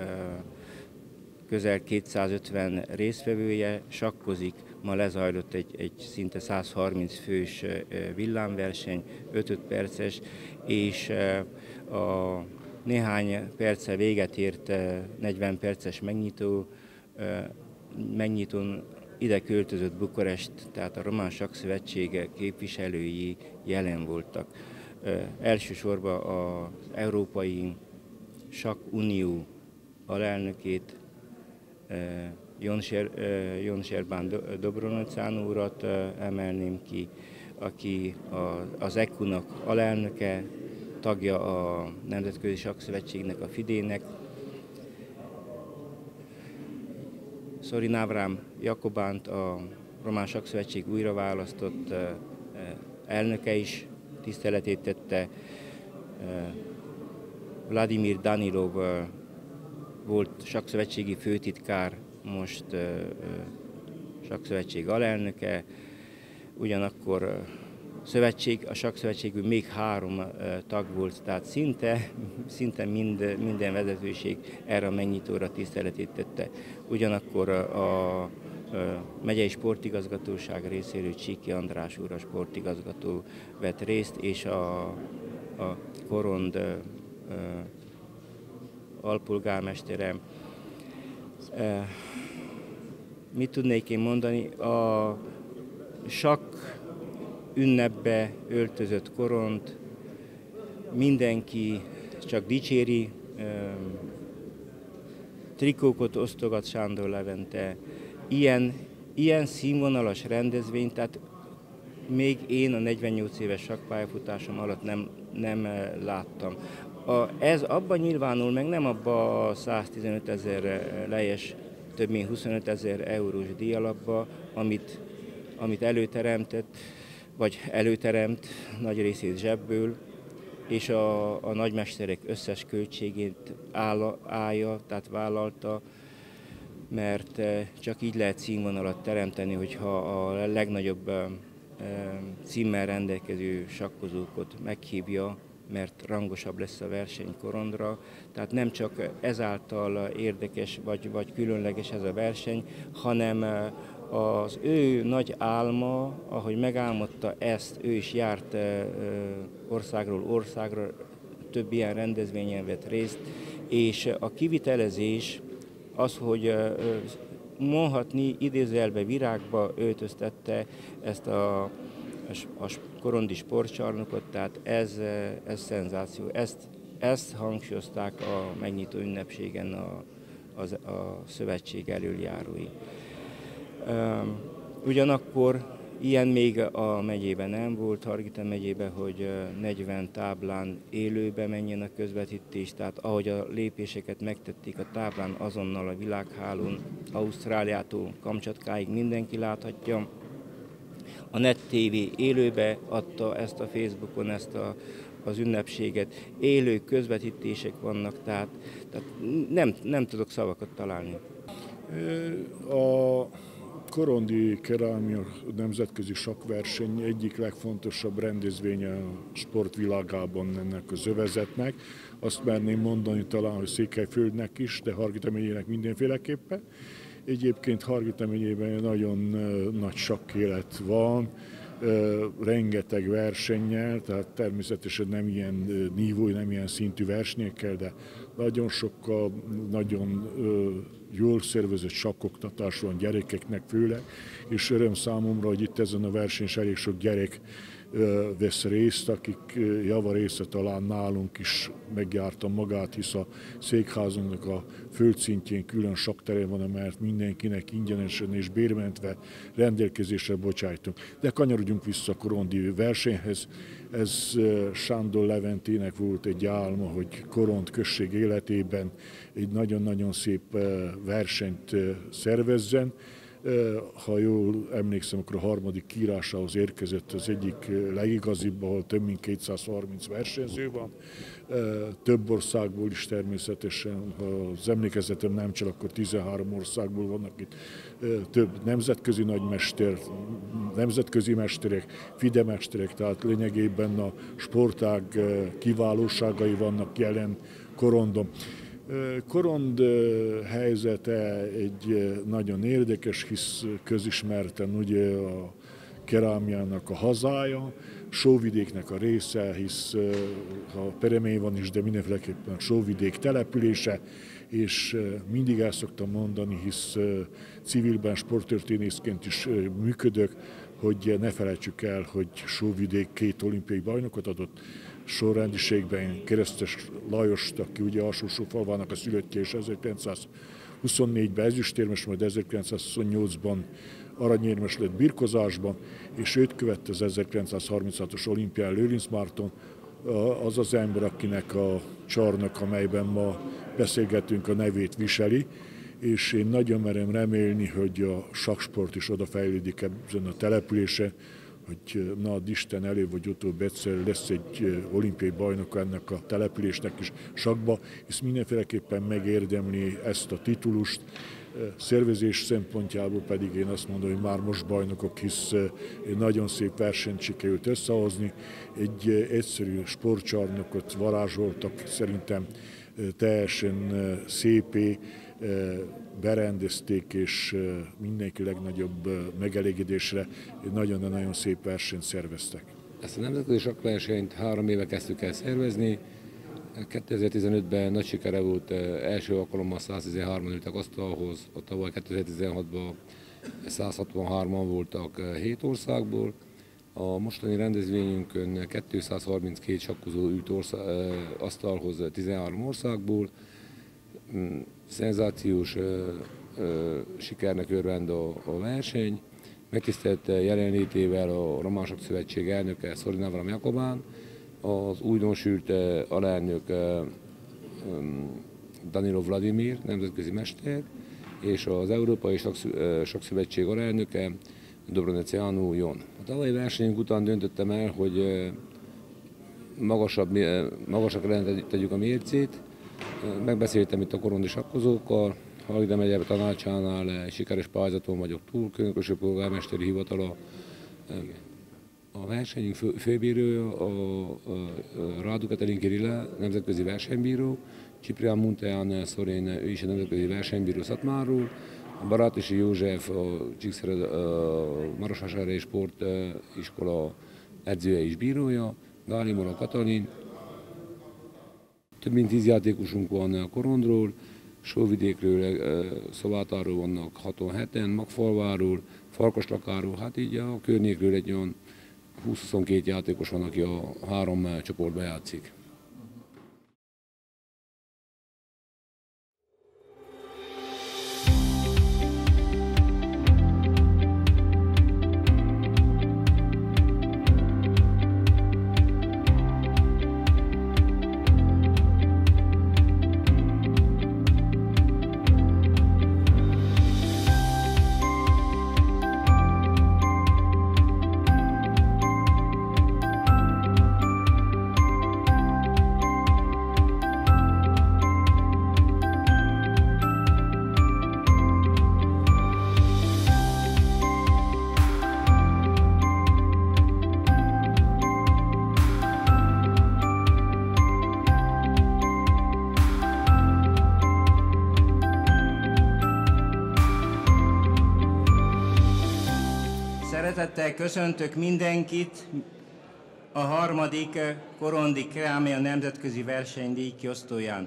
közel 250 résztvevője sakkozik, ma lezajlott egy szinte 130 fős villámverseny, 5 perces, és a néhány perccel véget ért 40 perces megnyitón ide költözött Bukarest, tehát a Román Sakkszövetség képviselői jelen voltak. Elsősorban az Európai Sakk Unió alelnökét, Jon Sherbán Dobronocán urat emelném ki, aki az EKU-nak alelnöke, tagja a Nemzetközi Sakkszövetségnek, a FIDE-nek. Szorin Ábrám Jakobánt, a Román Sakkszövetség újra választott elnöke is tiszteletét tette. Vladimir Danilov volt sakkszövetségi főtitkár, most sakkszövetség alelnöke, ugyanakkor a sakkszövetségben még 3 tag volt, tehát szinte minden vezetőség erre a megnyitóra tiszteletét tette. Ugyanakkor a megyei sportigazgatóság részéről Csíki András úr, a sportigazgató vett részt, és a Korond alpolgármestere. Mit tudnék én mondani? A sakk ünnepbe öltözött Koront mindenki csak dicséri, trikókat osztogat Sándor Levente. Ilyen színvonalas rendezvény, tehát még én a 48 éves sakkpályafutásom alatt nem láttam. Ez abban nyilvánul meg, nem abban a 115 000 lejes, több mint 25 000 eurós díjalapba, amit előteremt nagy részét zsebből, és a nagymesterek összes költségét állja, tehát vállalta, mert csak így lehet színvonalat teremteni, hogyha a legnagyobb címmel rendelkező sakkozókat meghívja, mert rangosabb lesz a verseny Korondra. Tehát nem csak ezáltal érdekes vagy különleges ez a verseny, hanem az ő nagy álma, ahogy megálmodta ezt, ő is járt országról országra, több ilyen rendezvényen vett részt, és a kivitelezés az, hogy mondhatni idézőjelbe virágba öltöztette ezt a korondi sportcsarnokot, tehát ez szenzáció. Ezt hangsúlyozták a megnyitó ünnepségen a szövetség elöljárói. Ugyanakkor ilyen még a megyében nem volt, Hargita megyében, hogy 40 táblán élőbe menjen a közvetítés, tehát ahogy a lépéseket megtették a táblán, azonnal a világhálón, Ausztráliától Kamcsatkáig mindenki láthatja. A Net TV élőbe adta ezt a Facebookon, az ünnepséget, élő közvetítések vannak, tehát nem tudok szavakat találni. A korondi kerámia nemzetközi sakkverseny egyik legfontosabb rendezvénye a sportvilágában ennek az övezetnek. Azt merném mondani talán, hogy Székelyföldnek is, de Hargita megyének mindenféleképpen. Egyébként Hargita megyében nagyon nagy sakkélet van, rengeteg versennyel, tehát természetesen nem ilyen nívói, nem ilyen szintű versenyekkel, de nagyon sokkal, nagyon jól szervezett sakkoktatás van gyerekeknek főleg, és öröm számomra, hogy itt ezen a versenyen elég sok gyerek vesz részt, akik javarésze talán nálunk is megjárta magát, hisz a székházunknak a földszintjén külön saktere van, mert mindenkinek ingyenesen és bérmentve rendelkezésre bocsájtunk. De kanyarodjunk vissza a korondi versenyhez. Ez Sándor Leventének volt egy álma, hogy Korond község életében egy nagyon-nagyon szép versenyt szervezzen. Ha jól emlékszem, akkor a harmadik kiírásához érkezett az egyik legigazibb, ahol több mint 230 versenyző van. Több országból is természetesen, ha az emlékezetem nem csak, akkor 13 országból vannak itt több nemzetközi nagymester, nemzetközi mesterek, FIDE mesterek, tehát lényegében a sportág kiválóságai vannak jelen Korondon. Korond helyzete egy nagyon érdekes, hisz közismerten ugye a kerámiának a hazája, Sóvidéknek a része, hisz ha Peremény van is, de mindenféleképpen a Sóvidék települése, és mindig el szoktam mondani, hisz civilben sporttörténészként is működök, hogy ne felejtsük el, hogy Sóvidék 2 olimpiai bajnokot adott sorrendiségben, Keresztes Lajost, aki ugye Alsó-Sófalvának a szülöttje, és 1924-ben ezüstérmes, majd 1928-ban aranyérmes lett birkozásban, és őt követte az 1936-os olimpián Lőrinc Márton, az az ember, akinek a csarnok, amelyben ma beszélgetünk, a nevét viseli, és én nagyon merem remélni, hogy a sakksport is odafejlődik ezen a településen, hogy na, Isten előbb vagy utóbb egyszer lesz egy olimpiai bajnok ennek a településnek is sakkba, és mindenféleképpen megérdemli ezt a titulust. Szervezés szempontjából pedig én azt mondom, hogy már most bajnokok, hisz egy nagyon szép versenyt sikerült összehozni. Egy egyszerű sportcsarnokot varázsoltak, szerintem teljesen szépé berendezték, és mindenki legnagyobb megelégedésre nagyon-nagyon szép versenyt szerveztek. Ezt a nemzetközi sakkversenyt 3 éve kezdtük el szervezni. 2015-ben nagy sikere volt, első alkalommal 113-an ültek asztalhoz, a tavaly 2016-ban 163-an voltak 7 országból. A mostani rendezvényünkön 232 sakkozó ült asztalhoz 13 országból. Szenzációs sikernek örvend a verseny. Megtisztelt jelenlétével a Román Sakkszövetség elnöke Szorina Avram Jakobán, az újdonsült alelnök Danilo Vladimir, nemzetközi mester, és az Európai Sakkszövetség alelnöke Dobronecianu Jon. A tavalyi versenyünk után döntöttem el, hogy magasabbra tegyük a mércét. Megbeszéltem itt a korondi sakkozókkal, Halida megye tanácsánál sikeres pályázaton vagyok túl, Körkösi polgármesteri hivatala. A versenyünk főbírója a Rádu Katalin Kirilla, nemzetközi versenybíró, Ciprián Munteán Szorén, ő is a nemzetközi versenybíró Szatmárról, Barátisi József, a Marosvásárhelyi Sportiskola edzője és bírója, Gálimora Katalin. Több mint 10 játékosunk van Korondról, Sóvidékről, Szovátáról vannak 67-en, Magfalváról, Farkaslakáról, hát így a környékről egy olyan 20-22 játékos van, aki a 3 csoportba játszik. Szeretettel köszöntök mindenkit a 3. Korondi Kerámia nemzetközi versenydíj kiosztóján.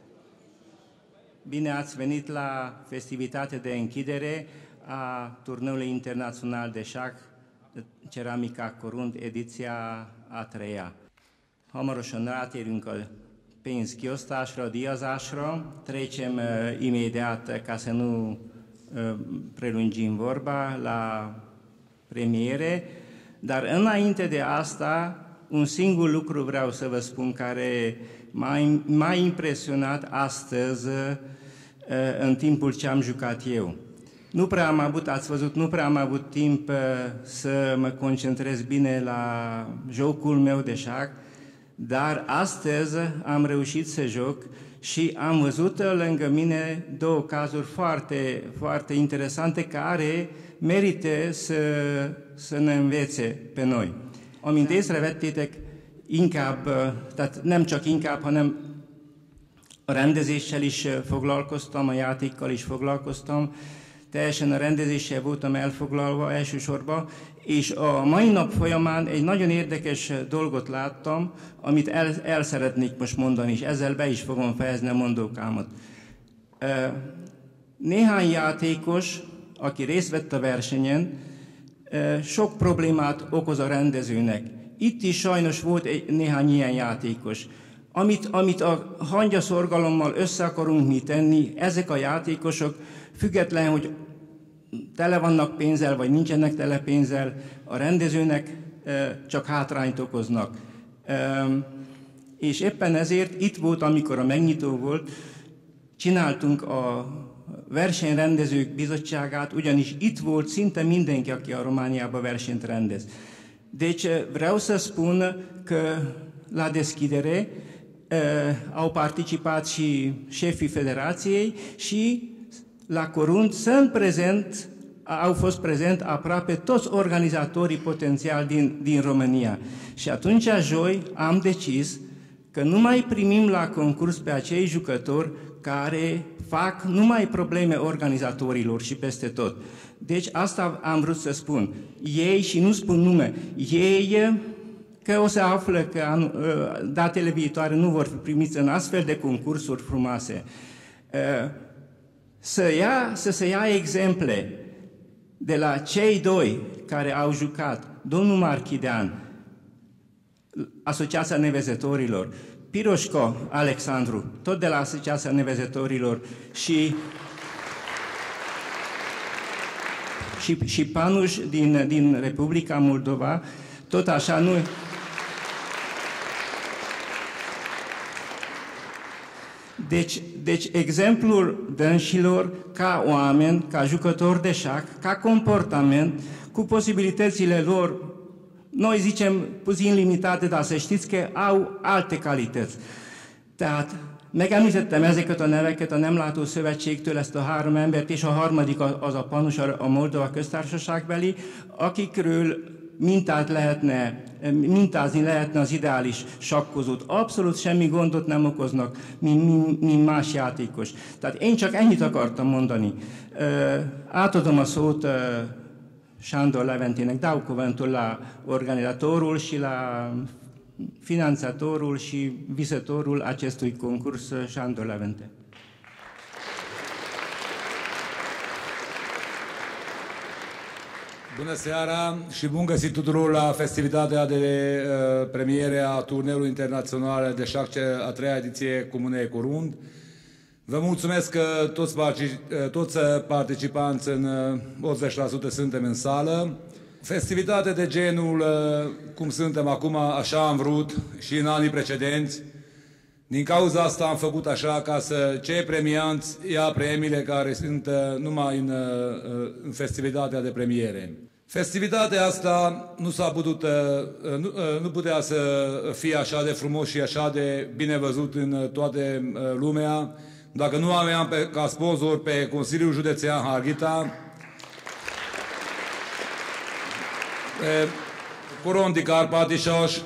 Bine ați venit la festivitatea de închidere a turneului internațional de șah Ceramica Corund, ediția a 3-a. Hamarosan rátérünk a pénzkiosztásra, a díjazásra. Trecem imediat, ca să nu prelungim vorba, la premiere, dar înainte de asta, un singur lucru vreau să vă spun care m-a impresionat astăzi în timpul ce am jucat eu. Nu prea am avut, ați văzut, nu prea am avut timp să mă concentrez bine la jocul meu de șah, dar astăzi am reușit să joc și am văzut lângă mine două cazuri foarte, foarte interesante care merită să ne învețe pe noi. Amint észrevettétek, inkább, tehát nem csak inkább, hanem a rendezéssel is foglalkoztam, a játékkal is foglalkoztam, teljesen a rendezéssel voltam elfoglalva elsősorban, és a mai nap folyamán egy nagyon érdekes dolgot láttam, amit el szeretnék most mondani, és ezzel be is fogom fejezni a mondókámat. Néhány játékos, aki részt vett a versenyen, sok problémát okoz a rendezőnek. Itt is sajnos volt néhány ilyen játékos. Amit a hangyaszorgalommal össze akarunk mi tenni, ezek a játékosok, független, hogy tele vannak pénzzel, vagy nincsenek tele pénzzel, a rendezőnek csak hátrányt okoznak. És éppen ezért itt volt, amikor a megnyitó volt, csináltunk a versenyrendezők bizottságát, ugyanis itt volt szinte mindenki, aki a Romániában versenyt rendez. Deci vreau să spun că la deschidere au participat și șefii federației și la Corund au fost prezent aproape toți organizatorii potențiali din România. Și atunci, joi, am decis că nu mai primim la concurs pe acei jucători care fac numai probleme organizatorilor și peste tot. Deci asta am vrut să spun. Ei, și nu spun nume, ei că o să află că datele viitoare nu vor fi primiți în astfel de concursuri frumoase. Să se ia exemple de la cei doi care au jucat, domnul Marchidean, Asociația Nevezătorilor, Piroșco Alexandru, tot de la Asociația Nevezătorilor și Panuș din Republica Moldova, tot așa nu... Deci exemplul dânșilor ca oameni, ca jucători de șah, ca comportament, cu posibilitățile lor, noi zicem puțin limitate, dar să știți că au alte calități. Tehát megemlítettem ezeket a neveket a Nem Látó Szövetségtől, ezt a három embert, és a harmadik az a Panus, a Moldova köztársaságbeli, akikről mintázni lehetne az ideális sakkozót. Abszolút semmi gondot nem okoznak, mint más játékos. Tehát én csak ennyit akartam mondani. Átadom a szót Sándor Leventének, dau cuvântul la organizatorul și la finanțatorul și visătorul acestui concurs, Sándor Levente. Bună seara și bun găsit tuturor la festivitatea de premiere a turneului internațional de șah, a treia ediție Comunei Corund. Vă mulțumesc că toți participanți în 80% suntem în sală. Festivitate de genul cum suntem acum, așa am vrut și în anii precedenți. Din cauza asta am făcut așa ca să cei premianți ia premiile care sunt numai în festivitatea de premiere. Festivitatea asta nu putea să fie așa de frumos și așa de bine văzut în toată lumea dacă nu aveam ca sponsor pe Consiliul Județean Harghita, Corondi Carpatișoș,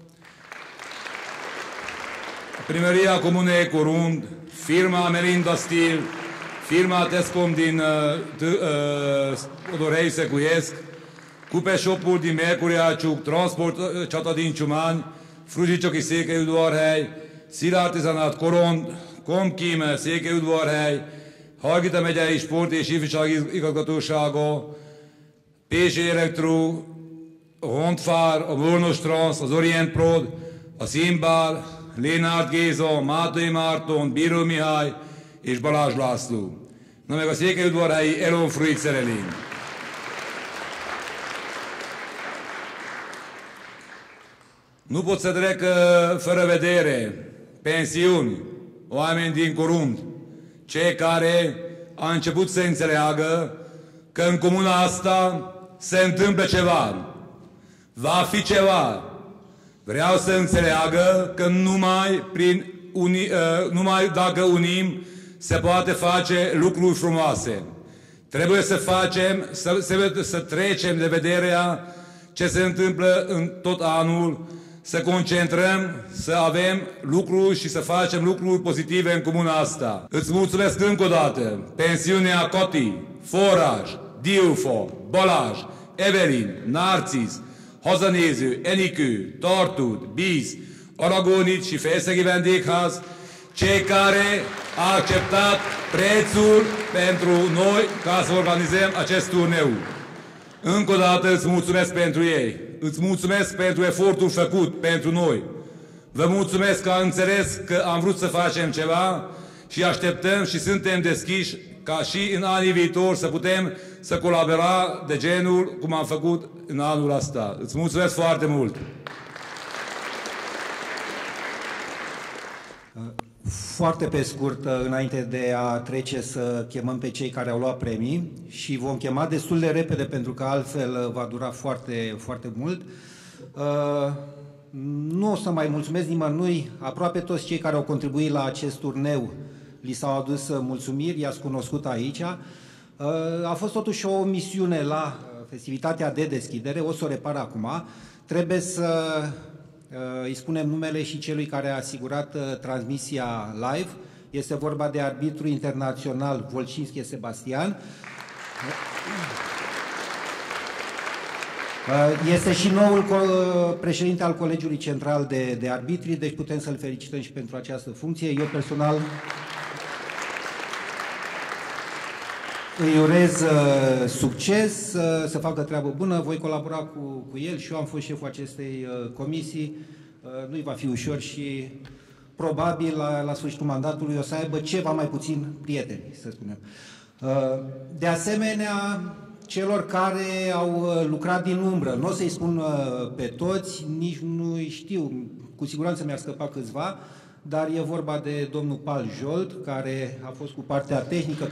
Primăria Comunei Corund, firma Melinda Steel, firma Tescom din Odorhei Secuiesc, Cupe Shop-ul din Mercuriaciuc, Transport Ceata din Ciumani, Fruzsicsoki Székelyudvarhely, Szil Artizanát Korond, Komkíme Székelyudvarhely, Hargita megyei Sport és Ifjúsági Igazgatósága, PG Elektro, a Hondfár, a Volnos Trans, az Orient Prod, a Szimbál, Lénárd Géza, Mátai Márton, Bíró Mihály és Balázs László. Na meg a székelyudvarhelyi Elon Fruit Szerelén. Nu pot să trec fără vedere pensiuni, oameni din Corund, cei care au început să înțeleagă că în comuna asta se întâmplă ceva. Va fi ceva. Vreau să înțeleagă că numai dacă unim se poate face lucruri frumoase. Trebuie să facem, să trecem de vederea ce se întâmplă în tot anul, să concentrăm, să avem lucruri și să facem lucruri pozitive în comuna asta. Îți mulțumesc încă o dată. Pensiunea Coti, Foraj, Diufo, Balázs, Evelin, Narcis, Hazanéző, Enikő, Tartud, Bíz, Aragonic și Feszegi Vendégház, cei care au acceptat prețul pentru noi ca să organizăm acest turneu. Încă o dată îți mulțumesc pentru ei. Îți mulțumesc pentru efortul făcut pentru noi. Vă mulțumesc că am înțeles că am vrut să facem ceva și așteptăm și suntem deschiși ca și în anii viitori să putem să colabora de genul cum am făcut în anul ăsta. Îți mulțumesc foarte mult! Foarte pe scurt, înainte de a trece să chemăm pe cei care au luat premii și vom chema destul de repede pentru că altfel va dura foarte, foarte mult. Nu o să mai mulțumesc nimănui, aproape toți cei care au contribuit la acest turneu li s-au adus mulțumiri, i-ați cunoscut aici. A fost totuși o misiune la festivitatea de deschidere, o să o repar acum. Trebuie să îi spunem numele și celui care a asigurat transmisia live. Este vorba de arbitru internațional Volcinski Sebastian. Este și noul președinte al Colegiului Central de Arbitri, deci putem să-l felicităm și pentru această funcție. Eu personal îi urez succes, să facă treabă bună, voi colabora cu el și eu am fost șeful acestei comisii, nu-i va fi ușor și probabil la sfârșitul mandatului o să aibă ceva mai puțin prieteni, să spunem. De asemenea, celor care au lucrat din umbră, nu o să-i spun pe toți, nici nu știu, cu siguranță mi-ar scăpa câțiva, dar e vorba de domnul Pal Jolt, care a fost cu partea tehnică,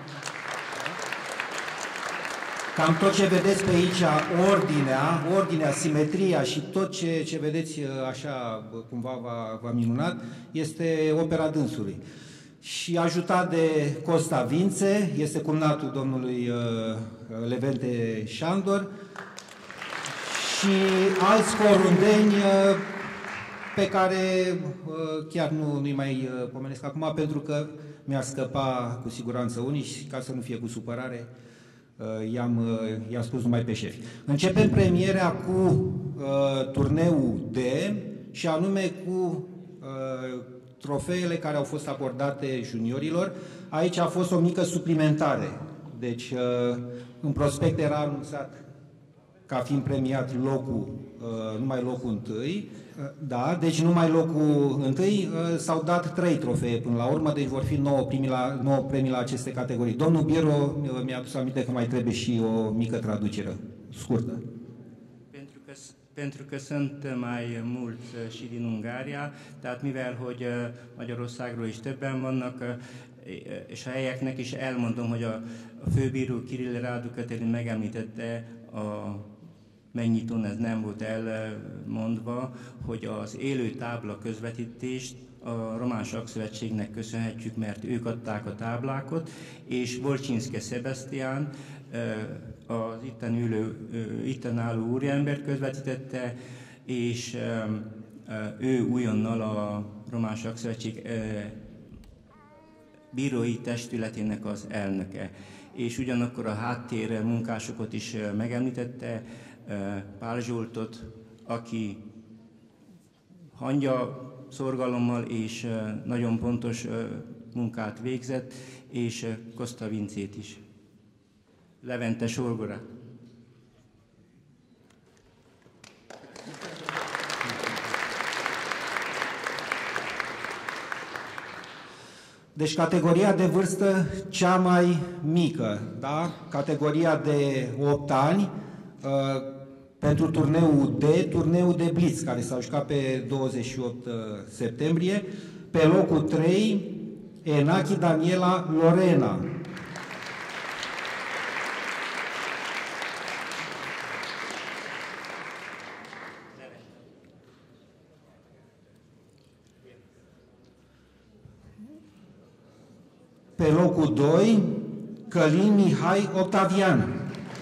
cam tot ce vedeți pe aici, ordinea, simetria și tot ce vedeți așa cumva v-a minunat, este opera dânsului. Și ajutat de Costa Vințe, este cumnatul domnului Levente Șandor și alți corundeni pe care chiar nu-i mai pomenesc acum, pentru că mi-ar scăpa cu siguranță unii și ca să nu fie cu supărare, i-am spus numai pe șefi. Începem premierea cu turneul D și anume cu trofeele care au fost acordate juniorilor. Aici a fost o mică suplimentare. Deci, în prospect era anunțat ca fiind premiat numai locul întâi. Da, deci numai locul întâi s-au dat 3 trofee până la urmă, deci vor fi 9 premii la aceste categorii. Domnul Biero mi-a adus aminte că mai trebuie și o mică traducere scurtă. Pentru că sunt mai mulți și din Ungária, tehát mivel hogy Magyarországról is többen vannak, és a helyeknek is elmondom, hogy a főbíró Kirill Rádu Katalin megemlítette, megnyitón ez nem volt elmondva, hogy az élő tábla közvetítést a Román Sakszövetségnek köszönhetjük, mert ők adták a táblákat, és Volcinski Sebastian az itten álló úriembert közvetítette, és ő újonnal a Román Sakszövetség bírói testületének az elnöke. És ugyanakkor a háttér munkásokat is megemlítette, Pál Zsoltot, aki hangya szorgalommal és nagyon pontos munkát végzett, és Costa Vincét is. Levente Sorgorát. Deci categoria de vârstă cea mai mică, da? Categoria de 8 ani, pentru turneul de Blitz, care s-a jucat pe 28 septembrie, pe locul 3, Enachi Daniela Lorena. Pe locul 2, Călin Mihai Octavian.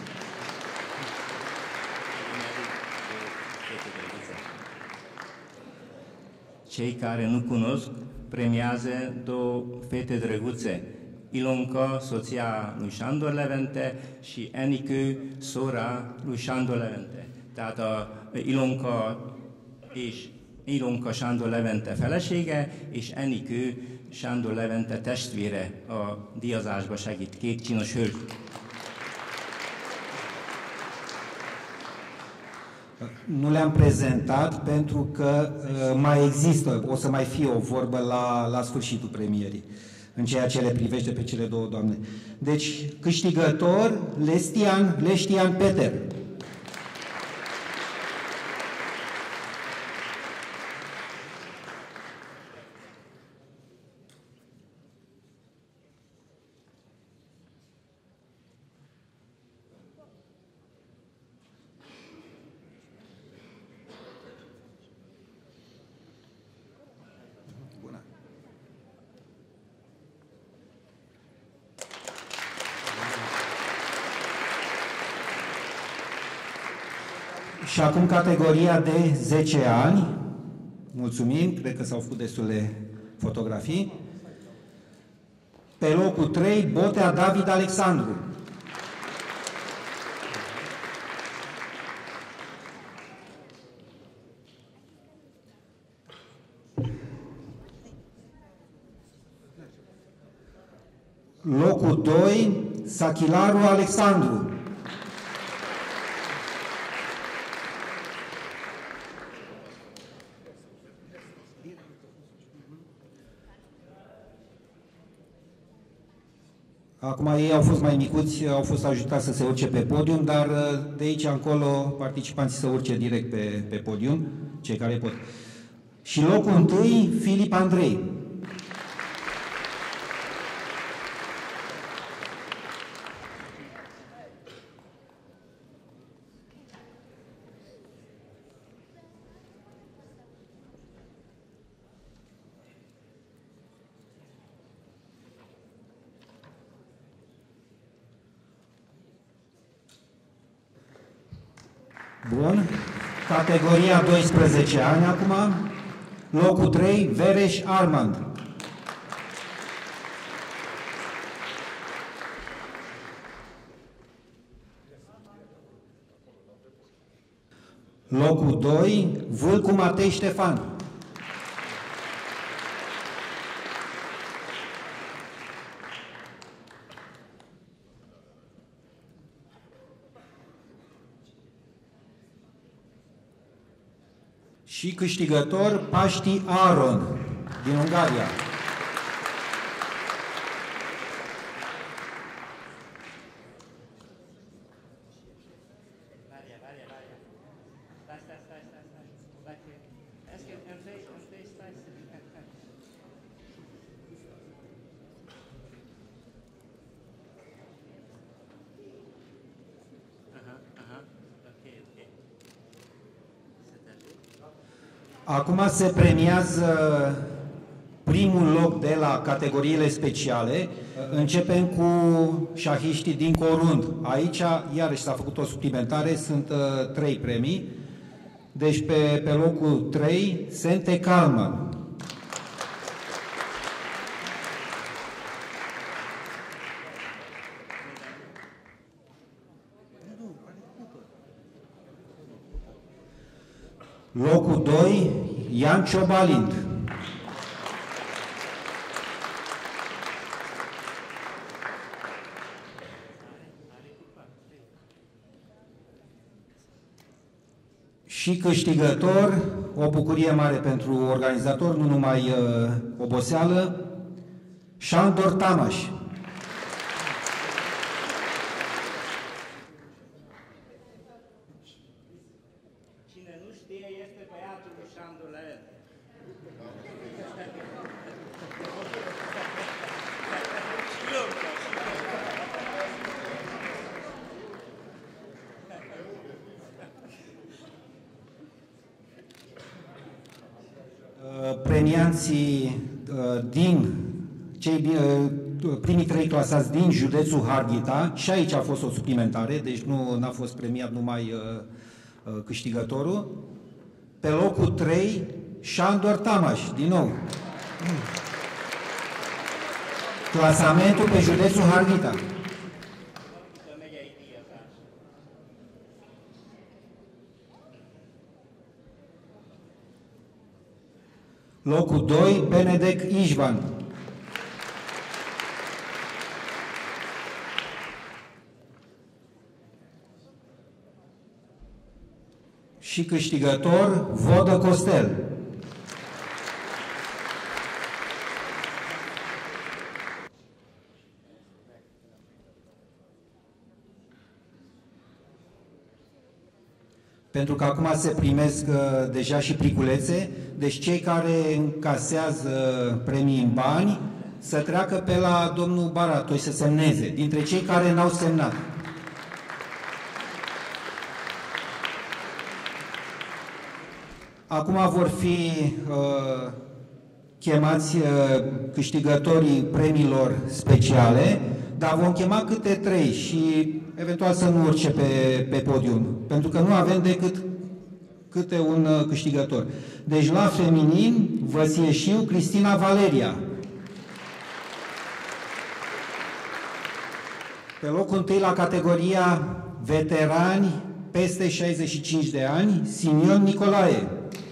Cei care nu cunosc premiază două fete drăguțe, Ilonca, soția lui Sándor Levente, și Enikő, sora lui Sándor Levente. Tehát Ilonka Sándor Levente felesége, és Enikő Sándor Levente testvére a díjazásba segít, két csinos hölgy. Nu le-am prezentat pentru că mai există, o să mai fie o vorbă la sfârșitul premierii, în ceea ce le privește pe cele două doamne. Deci, câștigător, Leștian Peter. Și acum categoria de 10 ani. Mulțumim, cred că s-au făcut destule fotografii. Pe locul 3, Botea David Alexandru. Locul 2, Sachilaru Alexandru. Acum ei au fost mai micuți, au fost ajutați să se urce pe podium, dar de aici încolo participanții să urce direct pe podium, cei care pot. Și locul 1, Filip Andrei. Bun. Categoria 12 ani acum. Locul 3, Vereș Armand. Locul 2, Vâlcu Matei Ștefan. Și câștigător, Paști Aron, din Ungaria. Acum se premiază primul loc de la categoriile speciale. Începem cu șahiștii din Corund. Aici, iarăși s-a făcut o suplimentare, sunt 3 premii. Deci pe locul 3, Sente Kalman. Locul 2, Ian Ciobalind. Și câștigător, o bucurie mare pentru organizator, nu numai oboseală, Sándor Tamás. Premianții primii 3 clasați din județul Harghita, și aici a fost o suplimentare, deci nu a fost premiat numai câștigătorul. Pe locul 3, Șandor Tamaș, din nou. Clasamentul pe județul Harghita. Locul 2, Benedek Ișvan. Și câștigător, Vodă Costel. Pentru că acum se primesc deja și pliculețe, deci cei care încasează premii în bani să treacă pe la domnul Baratoi să semneze, dintre cei care n-au semnat. Acum vor fi chemați câștigătorii premiilor speciale, dar vom chema câte 3 și eventual să nu urce pe podium, pentru că nu avem decât câte un câștigător. Deci la feminin, Văsieșiu, Cristina Valeria. Pe locul 1 la categoria veterani peste 65 de ani, Simion Nicolae.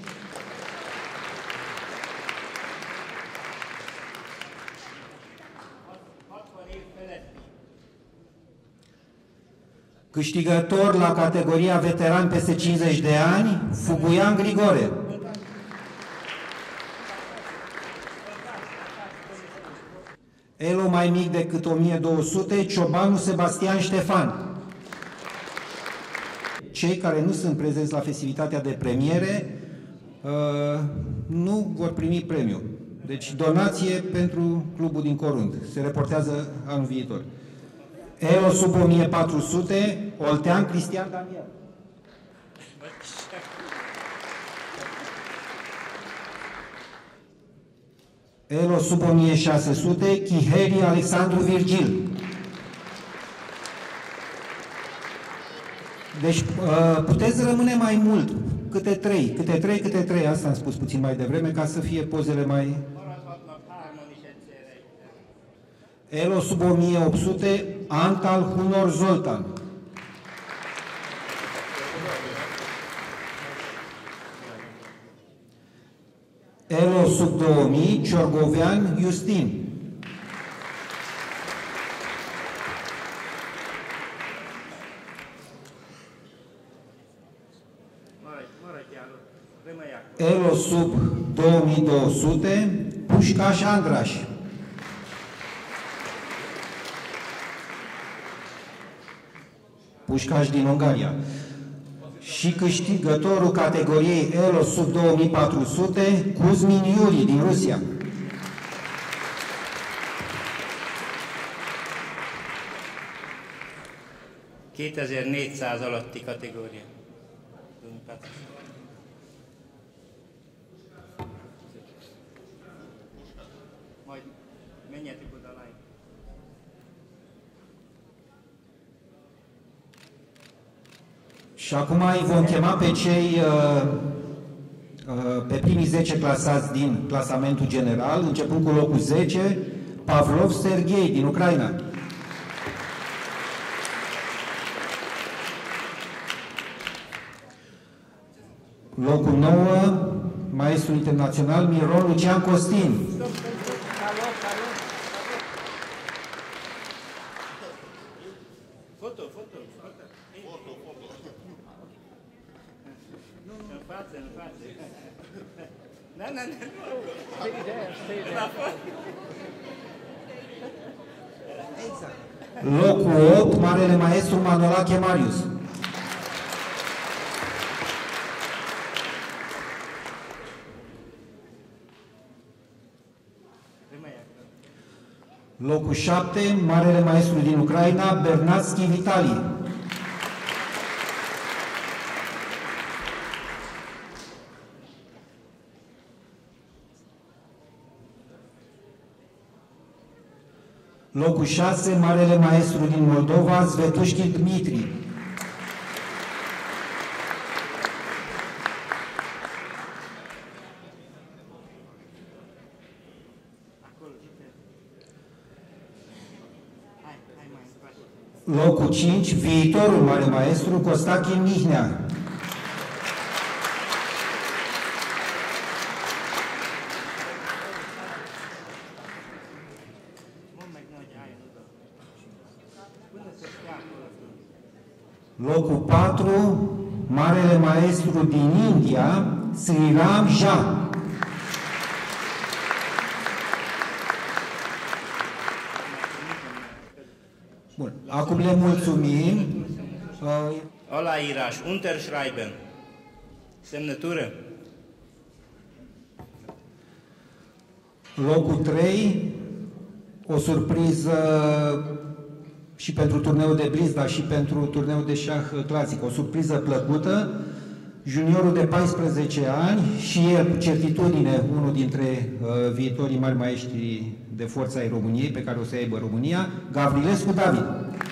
Câștigător la categoria veteran peste 50 de ani, Fuguian Grigore. Elo mai mic decât 1200, Ciobanu Sebastian Ștefan. Cei care nu sunt prezenți la festivitatea de premiere nu vor primi premiu. Deci donație pentru clubul din Corund. Se reportează anul viitor. Elo sub 1400, Oltean Cristian Daniel. Elo sub 1600, Chiheri Alexandru Virgil. Deci puteți rămâne mai mult, câte 3, asta am spus puțin mai devreme, ca să fie pozele mai... Elo sub 1800, Antal Hunor Zoltan. Elo sub 2000, Ciorgovean Justin. Elo sub 2200, Pușcaș Andraș. Pușcaș din Ungaria. Și câștigătorul categoriei Elo sub 2400, Kuzmin Yuri din Rusia. ...2400 alatti kategória. Majd menjetek oda a lány. Și acum îi vom chema pe cei, pe primii 10 clasați din clasamentul general, începând cu locul 10, Pavlov Serghei din Ucraina. Locul 9, maestru internațional Miron Lucian Costin. Locul 8, marele maestru Manolache Marius. Locul 7, marele maestru din Ucraina, Bernatski Vitali. Locul 6, Marele Maestru din Moldova, Svetușchi Dmitri. Locul 5, viitorul Mare Maestru, Costachin Mihnea. Locul 4, Marele Maestru din India, Sriram Jha. Bun, acum le mulțumim. Aláírás, Unterschreiben, semnătură. Locul 3, o surpriză și pentru turneul de briz, dar și pentru turneul de șah clasic. O surpriză plăcută. Juniorul de 14 ani și el, cu certitudine, unul dintre viitorii mari maestri de forță ai României, pe care o să aibă România, Gavrilescu David.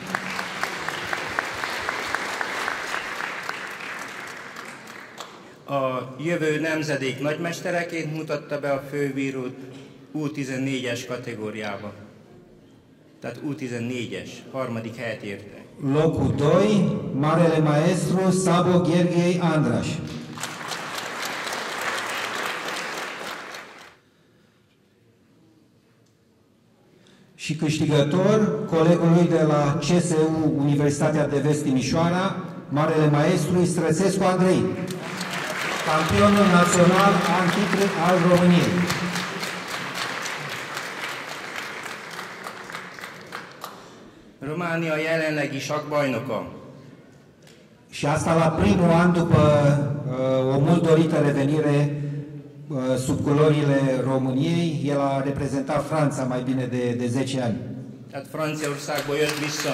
A jövő nemzedék nagymestereként mutatta be a főbírót U14-es kategóriába. Tehát U14-es, harmadik helyet érte. Locul 2, Marele Maestru Sabo Gherghei Andraș. Și câștigător, colegul lui de la CSU Universitatea de Vest Timișoara, Marele Maestru Strățescu Andrei, campionul național antitru al României. Románia jelenlegi sakbajnoka. Și asta la primul an după o mult dorită revenire sub culorile României. El a reprezentat Franța mai bine de 10 ani. Tehát Franciaországból jött vissza.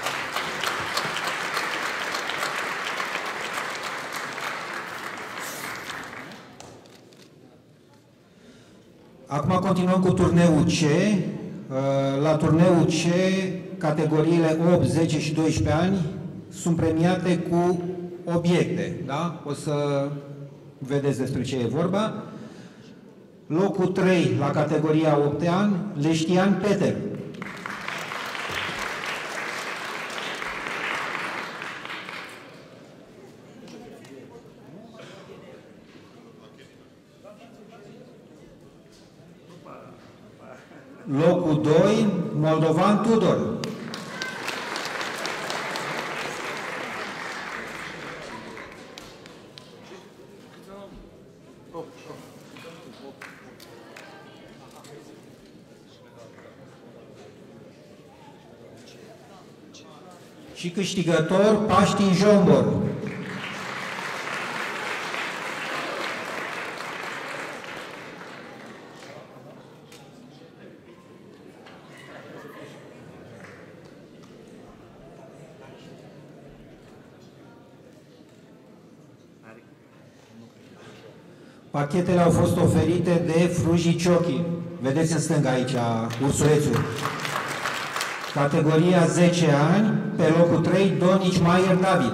Acum continuăm cu turneul C. La turneul C, categoriile 8, 10 și 12 ani sunt premiate cu obiecte. Da? O să vedeți despre ce e vorba. Locul 3 la categoria 8 ani, Leștian Peter. Locul 2, Moldovan Tudor. Și câștigător, Paștin Jombor. Pachetele au fost oferite de Fruji Ciochi. Vedeți în stânga aici ursulețul. Categoria 10 ani, pe locul 3, Donici Maier David.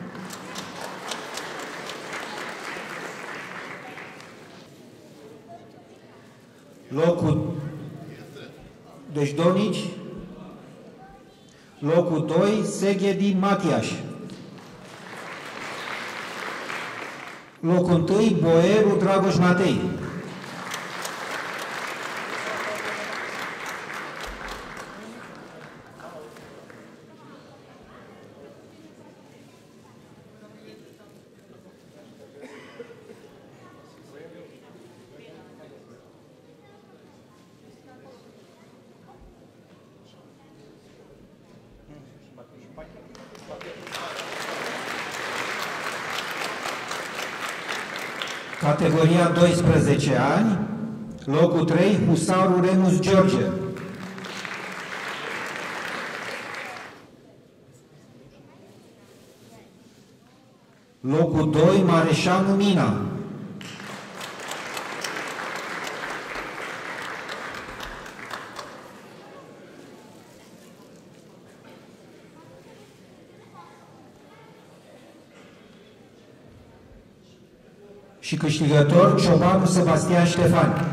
Locul... Deci Donici. Locul 2, Seghedi Matiaș. Locul 1, Boeru Dragoș Matei. Categoria 12 ani, locul 3, Husaru Remus George. Locul 2, Mareșanu Mina. Și câștigător, Ciobanu Sebastian Ștefan.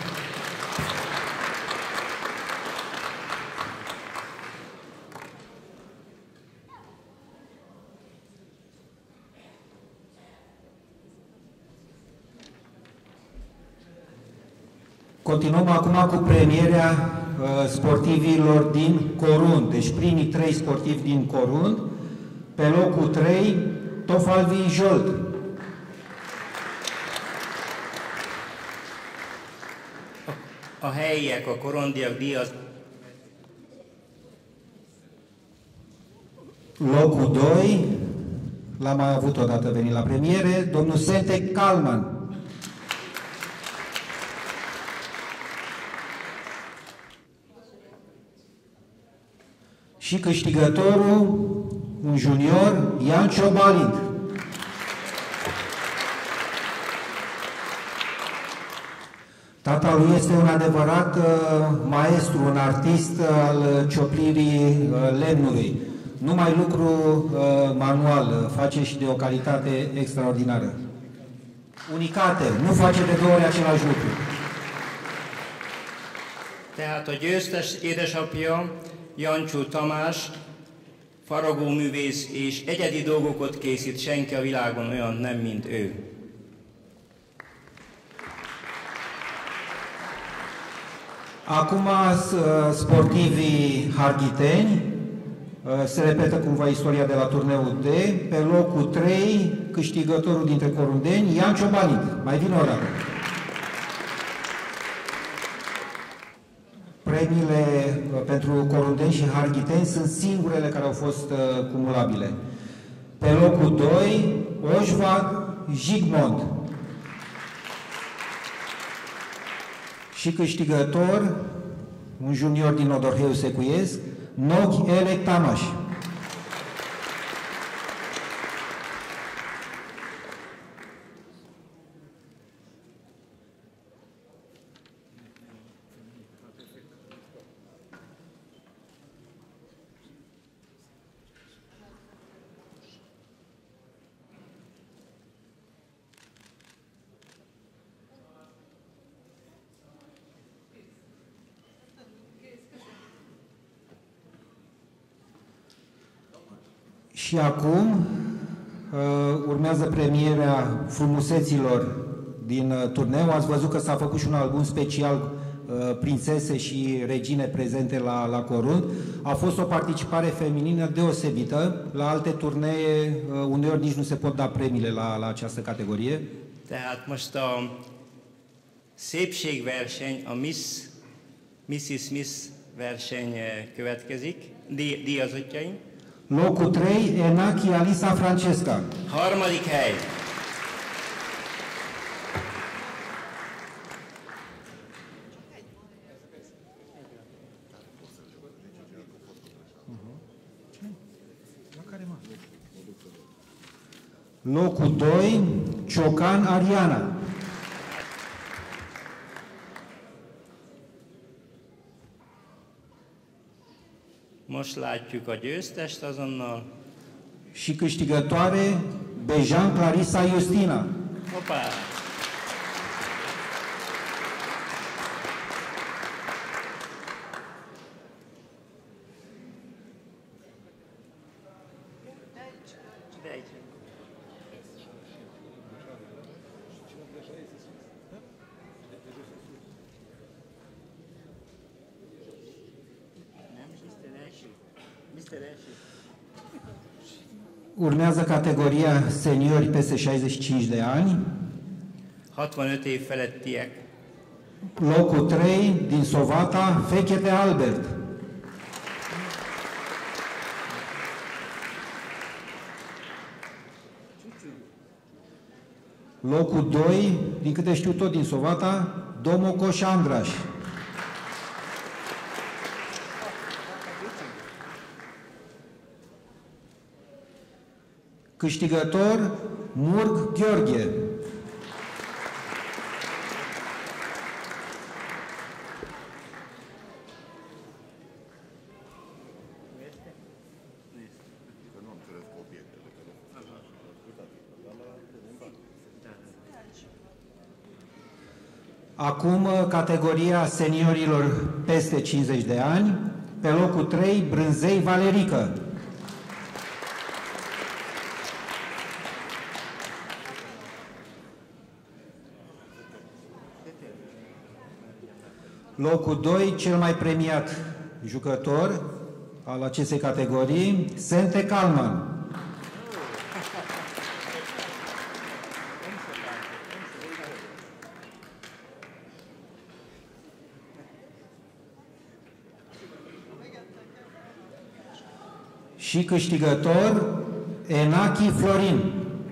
Continuăm acum cu premierea sportivilor din Corund. Deci primii 3 sportivi din Corund. Pe locul 3, Tofalvi Jolt. A helyiek, a korondiak díjaz. Locul 2, l-am mai avut odată venit la premiere, domnul Sente Calman. Și câștigătorul, un junior, Ian Ciobalint. Tatăl este un adevărat maestru, un artist al cioplirii lemnului. Numai lucru manual, face și de o calitate extraordinară. Unitate, nu face de 2 ori același lucru. Tehát a győztes édesapja, Jancsó Tamás, faragóművész, és egyedi dolgokat készít, senki a világon olyan nem, mint ő. Acum sportivii harghiteni, se repetă cumva istoria de la turneul D, pe locul 3, câștigătorul dintre corundeni, Ian Ciobalint. Mai vine o dată. Premiile pentru corundeni și harghiteni sunt singurele care au fost cumulabile. Pe locul 2, Oșva Jigmond. Și câștigător, un junior din Odorheiu Secuiesc, Nochi Elec Tamaș. Și acum urmează premierea frumuseților din turneu. Ați văzut că s-a făcut și un album special prințese și regine prezente la Corund. A fost o participare feminină deosebită. La alte turnee uneori nici nu se pot da premiile la această categorie. Tehát most a szépségverseny, a Mrs. Smith verseny következik, díjazottjaink. Locul 3, Enachi Alisa Francesca. Harmadik hely. Locul 2, Ciocan Ariana. Most látjuk a győztest azonnal. Și câștigătoare, Bejan Clarisa Justina. Hoppá! Urmează categoria seniori peste 65 de ani. 65 év felettiek. Locul 3 din Sovata, Fechete Albert. Locul 2, din câte știu tot din Sovata, Domocoș Andraș. Câștigător, Murg Gheorghe. Acum, categoria seniorilor peste 50 de ani, pe locul 3, Brânzei Valerică. Locul 2, cel mai premiat jucător al acestei categorii, Sente Calman. Și câștigător, Enachi Florin.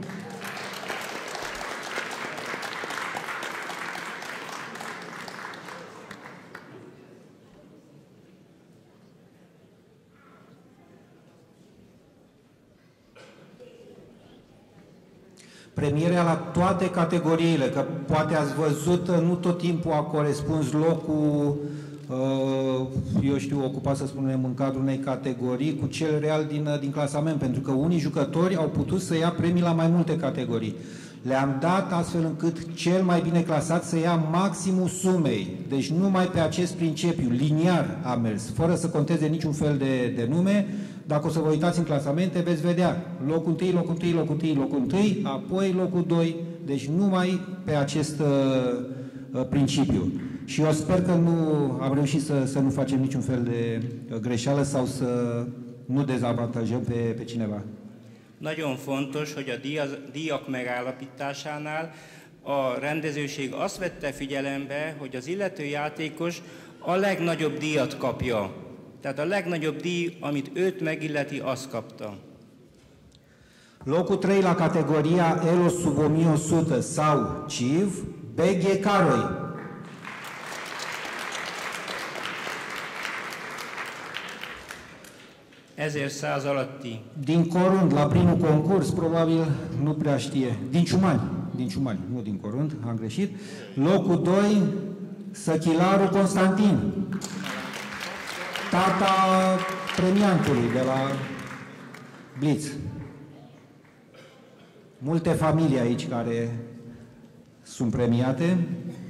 Premiere la toate categoriile, că poate ați văzut, nu tot timpul a corespuns locul, eu știu, ocupat, să spunem, în cadrul unei categorii cu cel real din clasament, pentru că unii jucători au putut să ia premii la mai multe categorii. Le-am dat astfel încât cel mai bine clasat să ia maximul sumei. Deci numai pe acest principiu, liniar a mers, fără să conteze niciun fel de nume. Dacă o să vă uitați în clasamente, veți vedea locul 1, locul 1, locul 1, locul 1, apoi locul 2, deci numai pe acest principiu. Și eu sper că nu am reușit să nu facem niciun fel de greșeală sau să nu dezavantajăm pe cineva. Nagyon fontos, hogy a díjak megállapításánál a rendezőség azt vette figyelembe, hogy az illető játékos a legnagyobb díjat kapja. Tehát a legnagyobb díj, amit őt megilleti, azt kapta. Locul 3 la categoria ELO sub 1100 sau CIV, Beghe Caroi. Din Corund, la primul concurs, probabil nu prea știe. Din Ciumani, nu din Corund, am greșit. Locul 2, Săchilaru Constantin, tata premiantului de la Blitz. Multe familii aici care sunt premiate.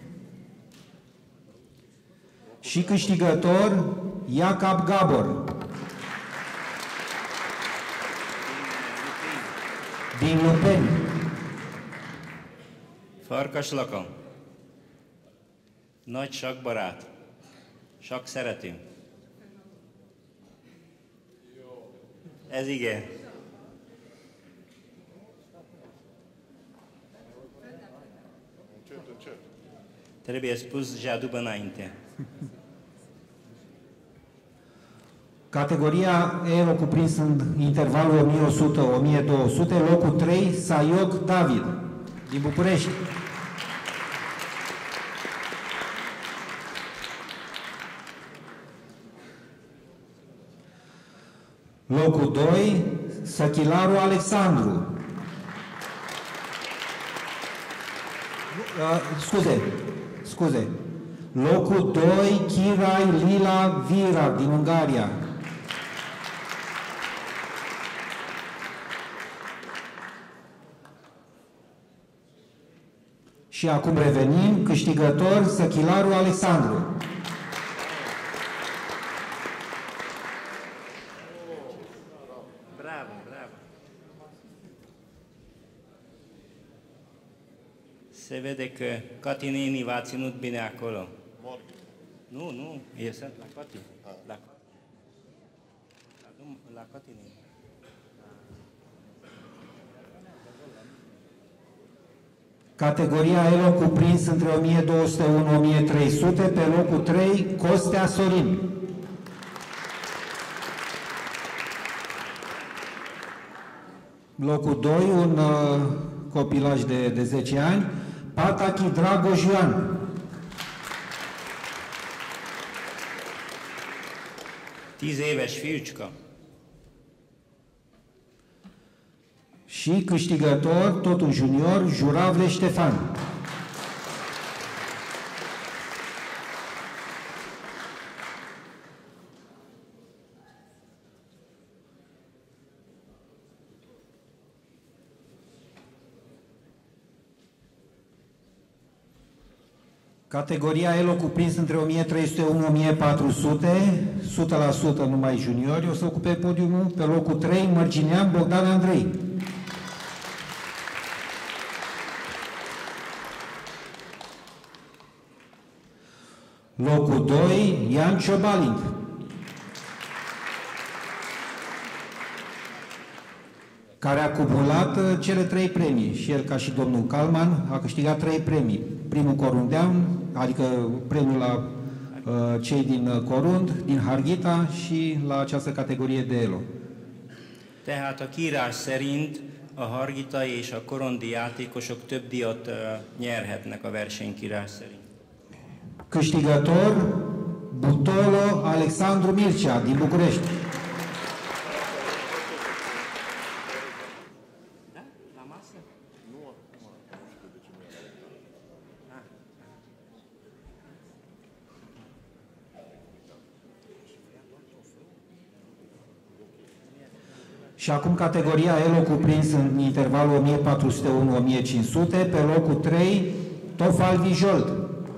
Și câștigător, Iacob Gabor. Din Lupeni. Farkas Laka. Nagy sakkbarát. Sakk szerető. Ez igen. Trebuie spus Jadu înainte. Categoria ELO cuprins în intervalul 1100-1200, locul 3, Saioc David, din București. Locul 2, Săchilaru Alexandru. Scuze. Locul 2, Kirai Lila Vira, din Ungaria. Și acum revenim, câștigător, Săchilaru Alexandru. Bravo. Se vede că Cati Nini v-a ținut bine acolo. Nu, sunt la Cati. La Cati Nini. Categoria ELO cuprins între 1201-1300, pe locul 3, Costea Sorin. Locul 2, un copilaj de 10 ani, Patachi Dragoș Ioan. Éves fiúcska. Și câștigător, tot un junior, Juravle Ștefan. Categoria Elo cuprins între 1301-1400, 100% numai juniori, o să ocupe podiumul pe locul 3, Mărginean Bogdan Andrei. Locul 2, Ian Ciobalint. Care a cumulat cele 3 premii. Și el, ca și domnul Calman, a câștigat 3 premii. Primul Corundean, adică premiul la cei din Corund, din Harghita și la această categorie de Elo. Tehát a kiírás szerint a hargitai és a korundi játékosok több díjat nyerhetnek a versenykírás szerint. Câștigător, Butolo Alexandru Mircea, din București. Și acum categoria Elo cuprins în intervalul 1401-1500, pe locul 3, Tofal Vijold.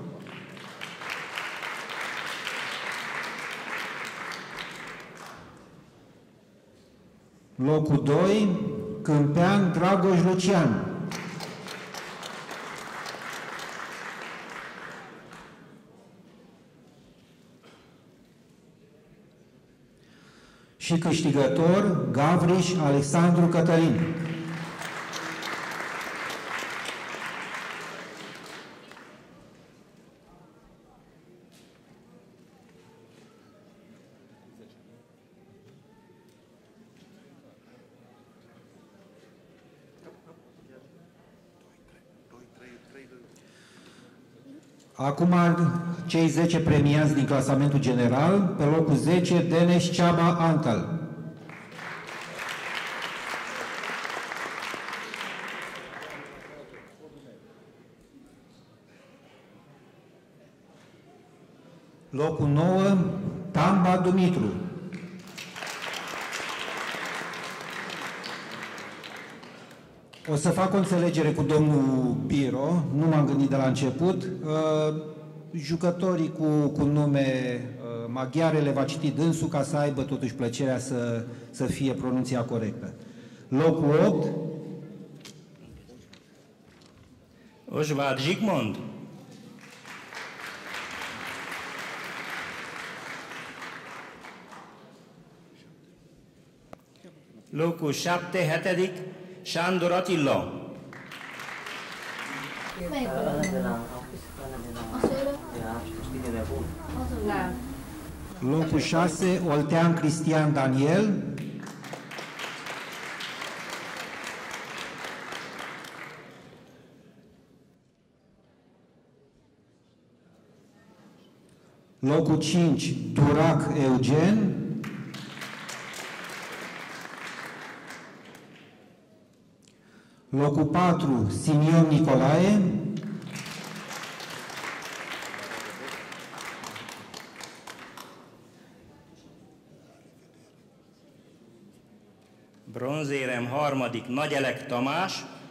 Locul 2, Câmpean Dragoș Lucian. Și câștigător, Gavriș Alexandru Cătălin. Acum cei 10 premiați din clasamentul general, pe locul 10, Denis Ceaba Antal. Locul 9, Tamba Dumitru. O să fac o înțelegere cu domnul Piro, nu m-am gândit de la început. Jucătorii cu nume maghiare le va citi dânsul ca să aibă totuși plăcerea să fie pronunția corectă. Locul 8. Osvald Zsigmond. Locul 7, 7. Sándor Attila. Locul 6, Oltean Cristian Daniel. Locul 5, Durac Eugen. Locul 4, Simion Nicolae. Bronzérem 3. Nagyelek Tamás.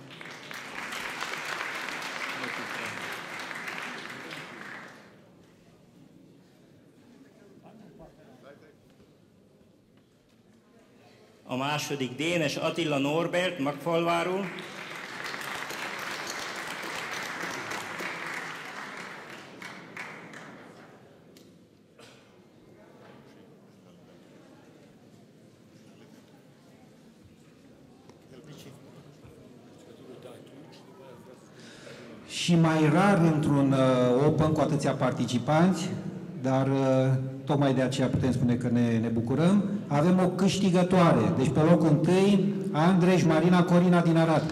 A második Dénes Attila Norbert, Magfalváról. Și mai rar într-un Open cu atâția participanți, dar tocmai de aceea putem spune că ne bucurăm. Avem o câștigătoare. Deci pe locul 1, Andrej Marina Corina din Arad.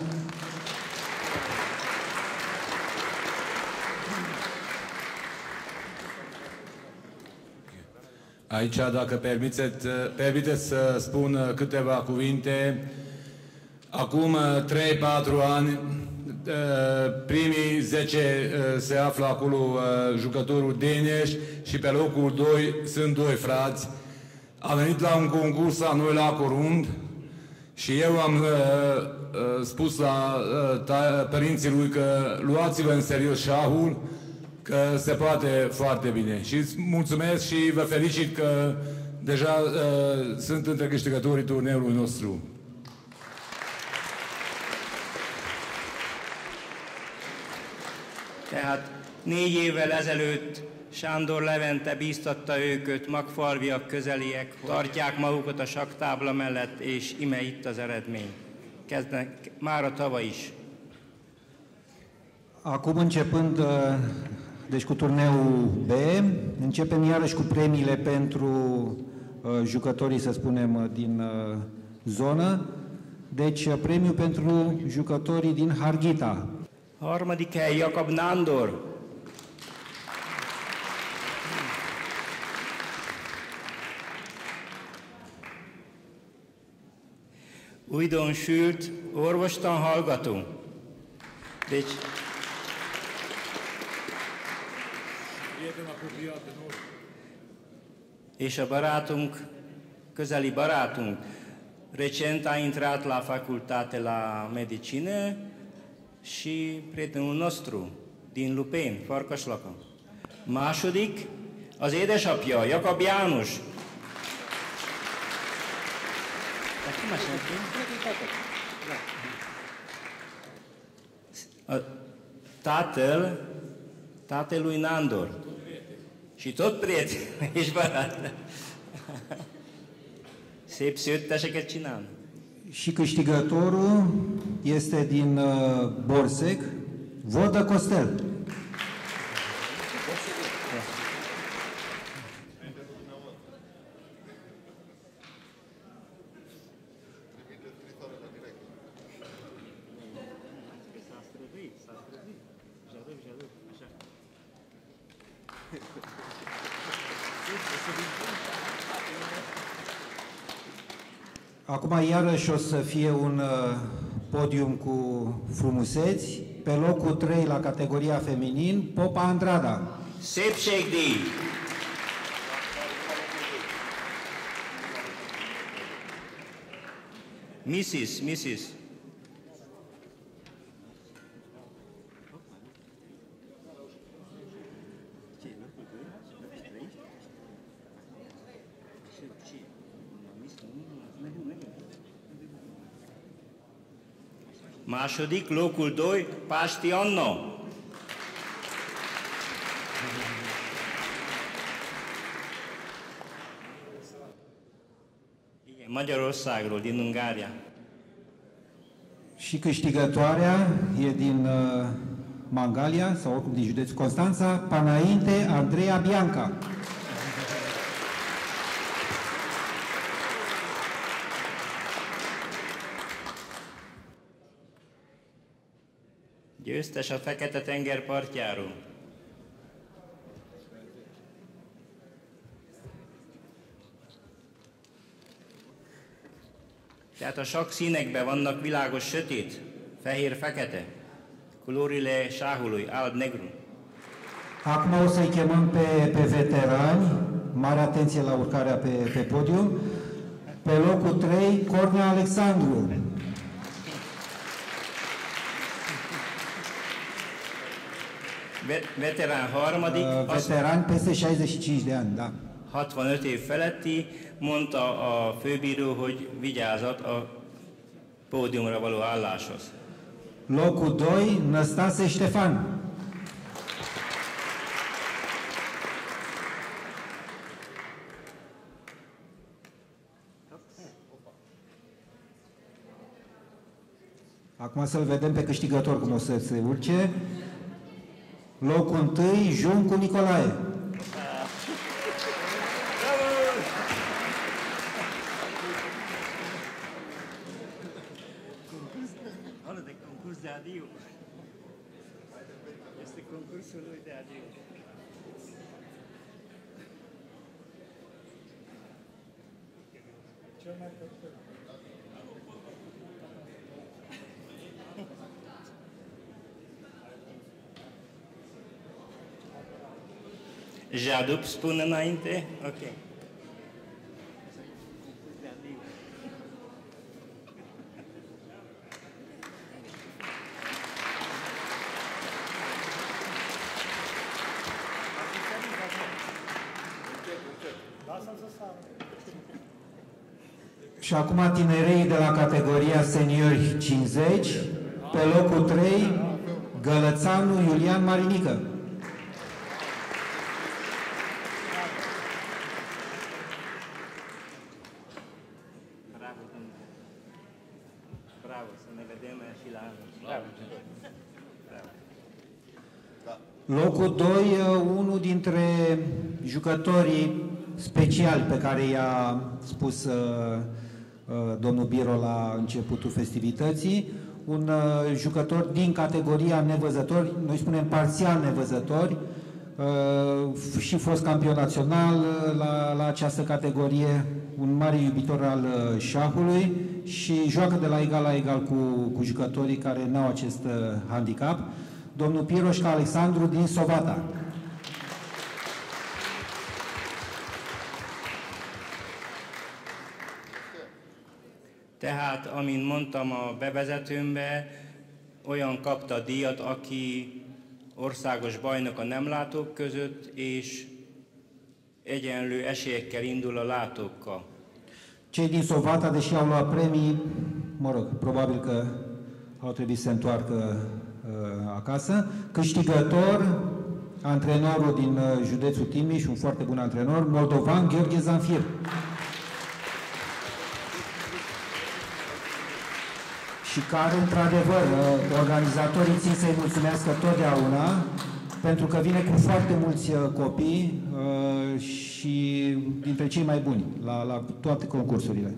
Aici, dacă permiteți să spun câteva cuvinte. Acum 3-4 ani, primii 10 se află acolo jucătorul Deneș și pe locul 2 sunt 2 frați. A venit la un concurs la noi la Corund și eu am spus la părinții lui că luați-vă în serios șahul, că se poate foarte bine. Și îți mulțumesc și vă felicit că deja sunt între câștigătorii turneului nostru. Tehát 4 évvel ezelőtt Sándor Levente bíztatta őket, magfalviak, közeliek, tartják magukat a sakktábla mellett, és ime itt az eredmény. Kezdnek már a tava is. Acum începând, deci cu turneul B, începem iarăși cu premiile pentru jucătorii, să spunem, din zonă. Deci premiul pentru jucătorii din Harghita. Harmadik hely Jakab Nándor. Újdonsült orvostan hallgató. Deci, és a barátunk, közeli barátunk, recent a intrat la facultate la medicină și prietenul nostru din Lupén, Farkaslaka. Második, az édesapja, Jakab János. Tatălui Nándor. Și tot prieten, és barát. Szép szőtteseket csinálnak. Și câștigătorul este din Borsec, Vodă Costel. Acum iarăși o să fie un podium cu frumuseți. Pe locul 3 la categoria feminin, Popa Andrada. Szépségdíj! Mrs. Második, locul 2, Pásti Anna. Igen, Magyarországról, din Ungária. Și câștigătoarea e din Mangalia, sau oricum din județul Constanța, Panainte Andreea Bianca. Győztes a Fekete-tenger partjáról. Tehát a sakk színekben vannak világos sötét, fehér-fekete, culorile șahului, alb-negru. Acum o să-i chemăm pe veterani, mare atenție la urcarea pe podium. Pe locul 3, Cornea Alexandru. Veterán harmadik. Veteran peste 65 de ani, da. 65 év feletti, mondta a főbíró, hogy vigyázat a pódiumra való álláshoz. Locul 2, Năstase Ștefan. Acum să-l vedem pe câștigător cum o să se urce. Locul 1, Juncu Nicolae. De concurs de adiu. Este concursul lui de adiu. Jadup spun înainte? Ok. Și acum tinerii de la categoria seniori 50, pe locul 3, Gălățanu Iulian Marinică. Bravo, să ne vedem și la anul. Locul 2, unul dintre jucătorii speciali pe care i-a spus domnul Biro la începutul festivității, un jucător din categoria nevăzători, noi spunem parțial nevăzători, și fost campion național la această categorie, un mare iubitor al șahului și joacă de la egal cu jucătorii care n-au acest handicap, domnul Piroșca Alexandru din Sovata. Tehát, amint mondtam a bevezetőmbe, olyan kapta a díjat, aki országos bajnok a nem látók között, és egyenlő esélyekkel indul a látókkal. Cei din Sovata, deși au luat premii, mă rog, probabil că au trebuit să se întoarcă acasă. Câștigător, antrenorul din județul Timiș, un foarte bun antrenor, moldovan Gheorghe Zanfir. Și care, într-adevăr, organizatorii țin să-i mulțumească totdeauna, pentru că vine cu foarte mulți copii și dintre cei mai buni la toate concursurile.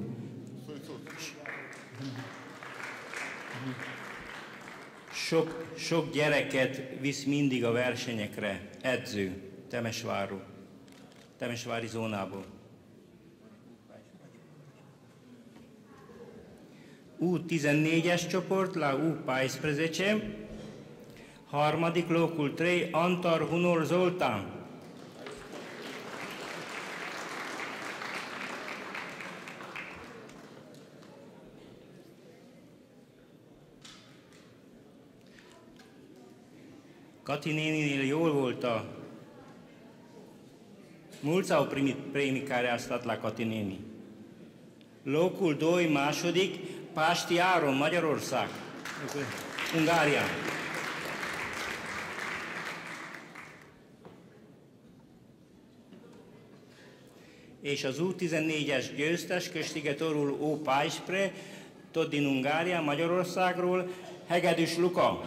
Sok gyereket visz mindig a versenyekre, edző, Temesvári zónából. U14-es csoport, la U14, harmadik locul 3, Antar Hunor Zoltán. Kati néninél jól volt a... Mulți au primit premii care a stat la Kati néni. Locul 2, második, Pásti Áron, Magyarország, Ungária. És az U14-es győztes, câștigătorul U14, tot din Ungária, Magyarországról, Hegedűs Luka.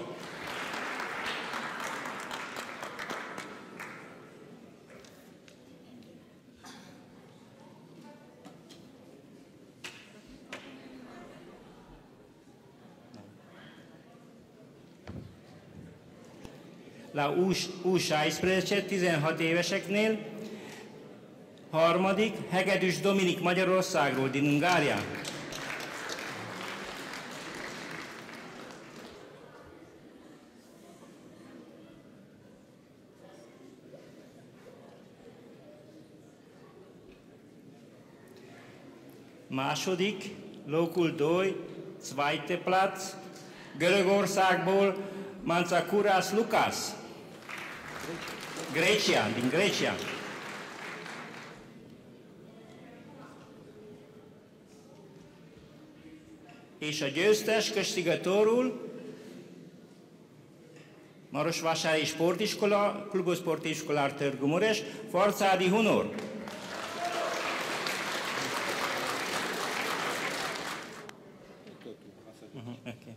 La U16, 16 éveseknél, harmadik, Hegedűs Dominik Magyarországról, din Ungária. Második, locul 2, zweite Platz, Görögországból, Mantzakouras Lukas, Grecia, din Grecia. És a győztes, câștigătorul, Marosvásárhelyi Sportiskola, Klubul Sportiv Școlar Târgu Mureș, Farcádi Hunor. Okay.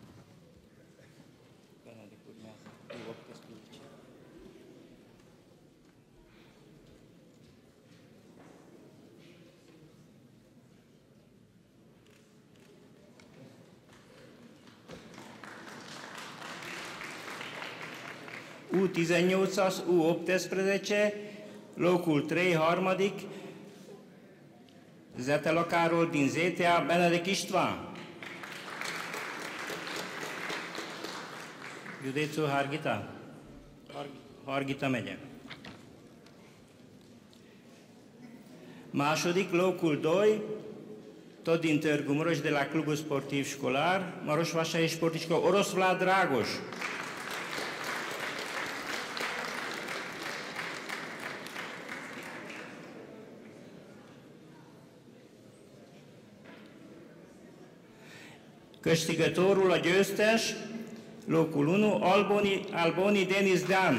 U18-as, U18, locul 3, harmadik, Zetelakáról, din ZTA, Benedek István. Județul Harghita, Harghita megye. Második, locul 2, tot din Târgu Mureș, de la Clubul Sportiv Școlar, Marosvásárhelyi Sportiskola, Orosz Vlad Dragos. Câștigătorul, a győztes, locul 1, Alboni Denis Dan.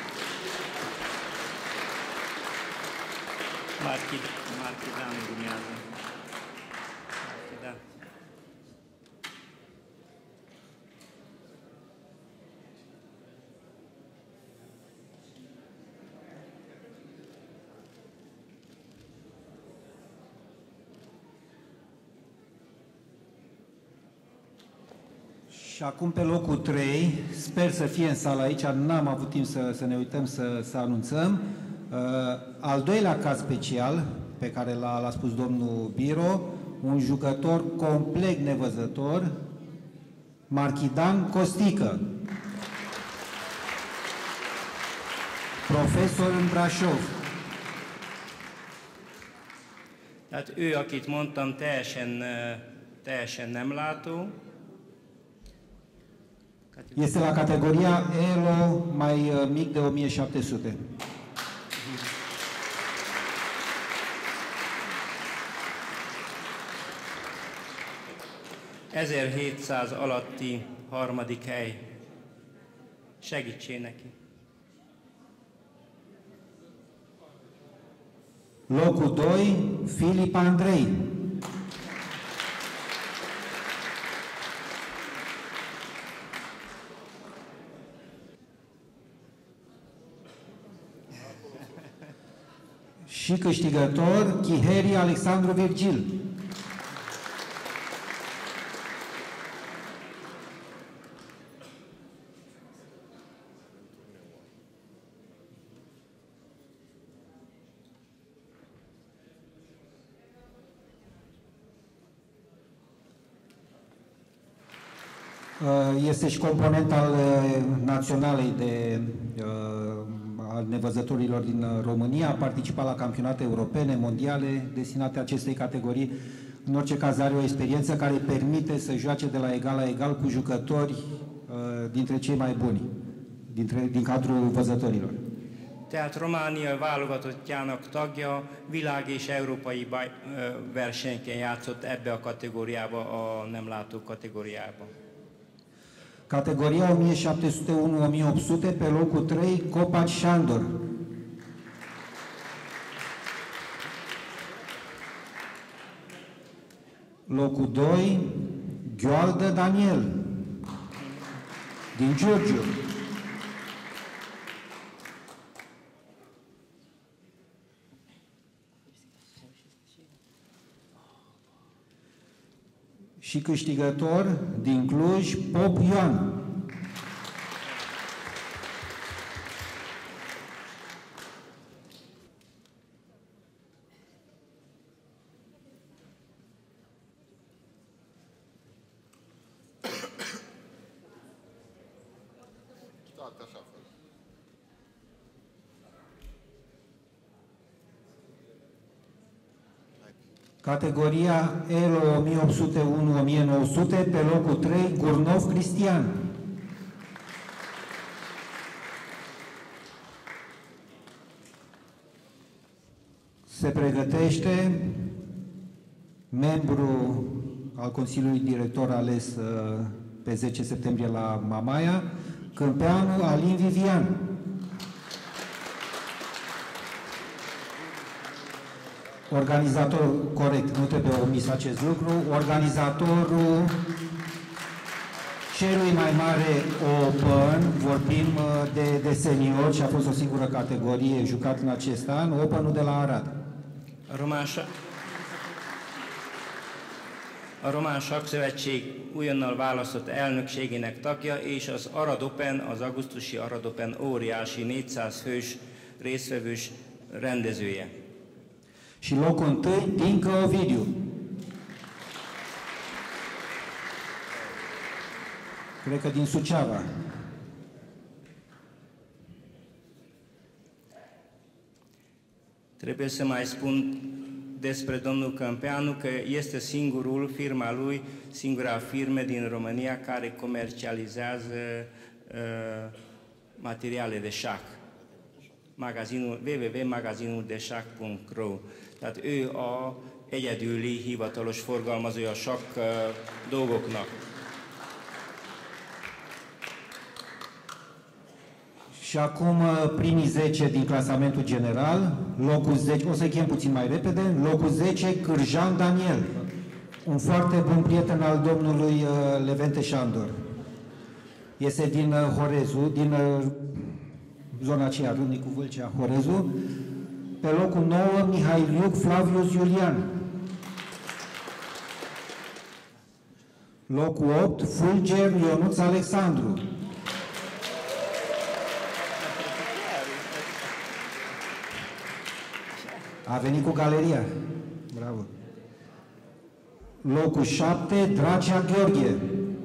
Marchi Dan urmează. Marchi Dan. Și acum pe locul 3, sper să fie în sală aici, n-am avut timp să ne uităm să anunțăm. Al doilea caz special, pe care l-a spus domnul Biro, un jucător complet nevăzător, Marchidan Costică, profesor în Brașov. Tehát ő, akit mondtam, teljesen nem látó. Este la categoria ELO mai mic de 1700. ...1700 alatti harmadik hely. Segítsél neki. Locul 2, Filip Andrei. Și câștigător, Chiheri Alexandru Virgil. Este și component al naționalei al nevăzătorilor din România, a participat la campionate europene, mondiale, destinate acestei categorii. În orice caz are o experiență care îi permite să joace de la egal la egal cu jucători dintre cei mai buni, din cadrul văzătorilor. Tehát Románia válogatottjának tagja, világ- és európai versenyeken játszott ebbe a kategóriába, a nem látó kategóriába. Categoria 1701-1800, pe locul 3, Copaci Șandor. Locul 2, Gheoaldă Daniel, din Giurgiu. Și câștigător din Cluj, Pop Ioan. Categoria ELO 1801-1900, pe locul 3, Gurnov Cristian. Se pregătește membru al Consiliului Director ales pe 10 septembrie la Mamaia, câmpeanul Alin Vivian. Organizatorul, corect, nu trebuie omis acest lucru, organizatorul celui mai mare Open, vorbim de senior și a fost o singură categorie jucat în acest an, Openul de la Arad. A Román Sakkszövetség újonnan választott elnökségének tagja, és az Arad Open, az augusztusi Arad Open óriási 400 fős résztvevős rendezője. Și locul întâi, Dincă Ovidiu. Cred că din Suceava. Trebuie să mai spun despre domnul Câmpeanu că este singurul, firma lui, singura firmă din România care comercializează materiale de șah. Magazinul www.magazinuldeșah.ro. Tehát ő egyedüli hivatalos forgalmazója a sakk dolgoknak. Și acum primii 10 din clasamentul general, locul 10, o să chem puțin mai repede, locul 10, Cârjan Daniel, un foarte bun prieten al domnului Levente Șandor. Este din Horezu, din zona aceea, Râmnicu Vâlcea, Horezu. Pe locul 9, Mihailiuc Flavius Iulian. Locul 8, Fulger Ionuț Alexandru. A venit cu galeria. Bravo. Locul 7, Dracea Gheorghe.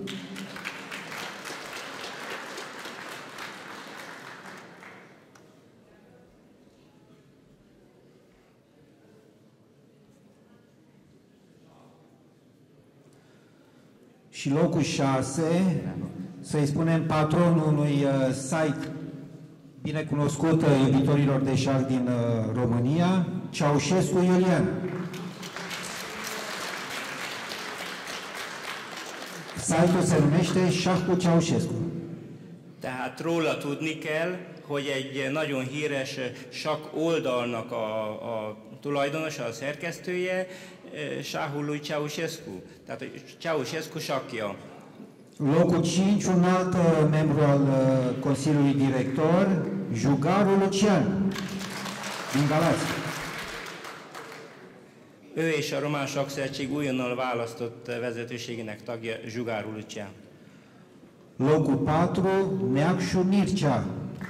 Și locul 6, să-i spunem patronul unui site bine cunoscut iubitorilor de șah din România, Ceaușescu Iulian. Site-ul se numește Șah cu Ceaușescu. Tehát róla tudni kell, hogy egy nagyon híres sakk oldalnak a tulajdonosa, a szerkesztője, Șahul lui Ceaușescu, tehát Ceaușescu sakja. Locul 5, un alt membru al Consiliului Director, Jugaru Lucian, din Galați. Ő és a Román Sakkszövetség újonnan választott vezetőségének tagja Jugaru Lucian. Locul 4, Neacșu Mircea.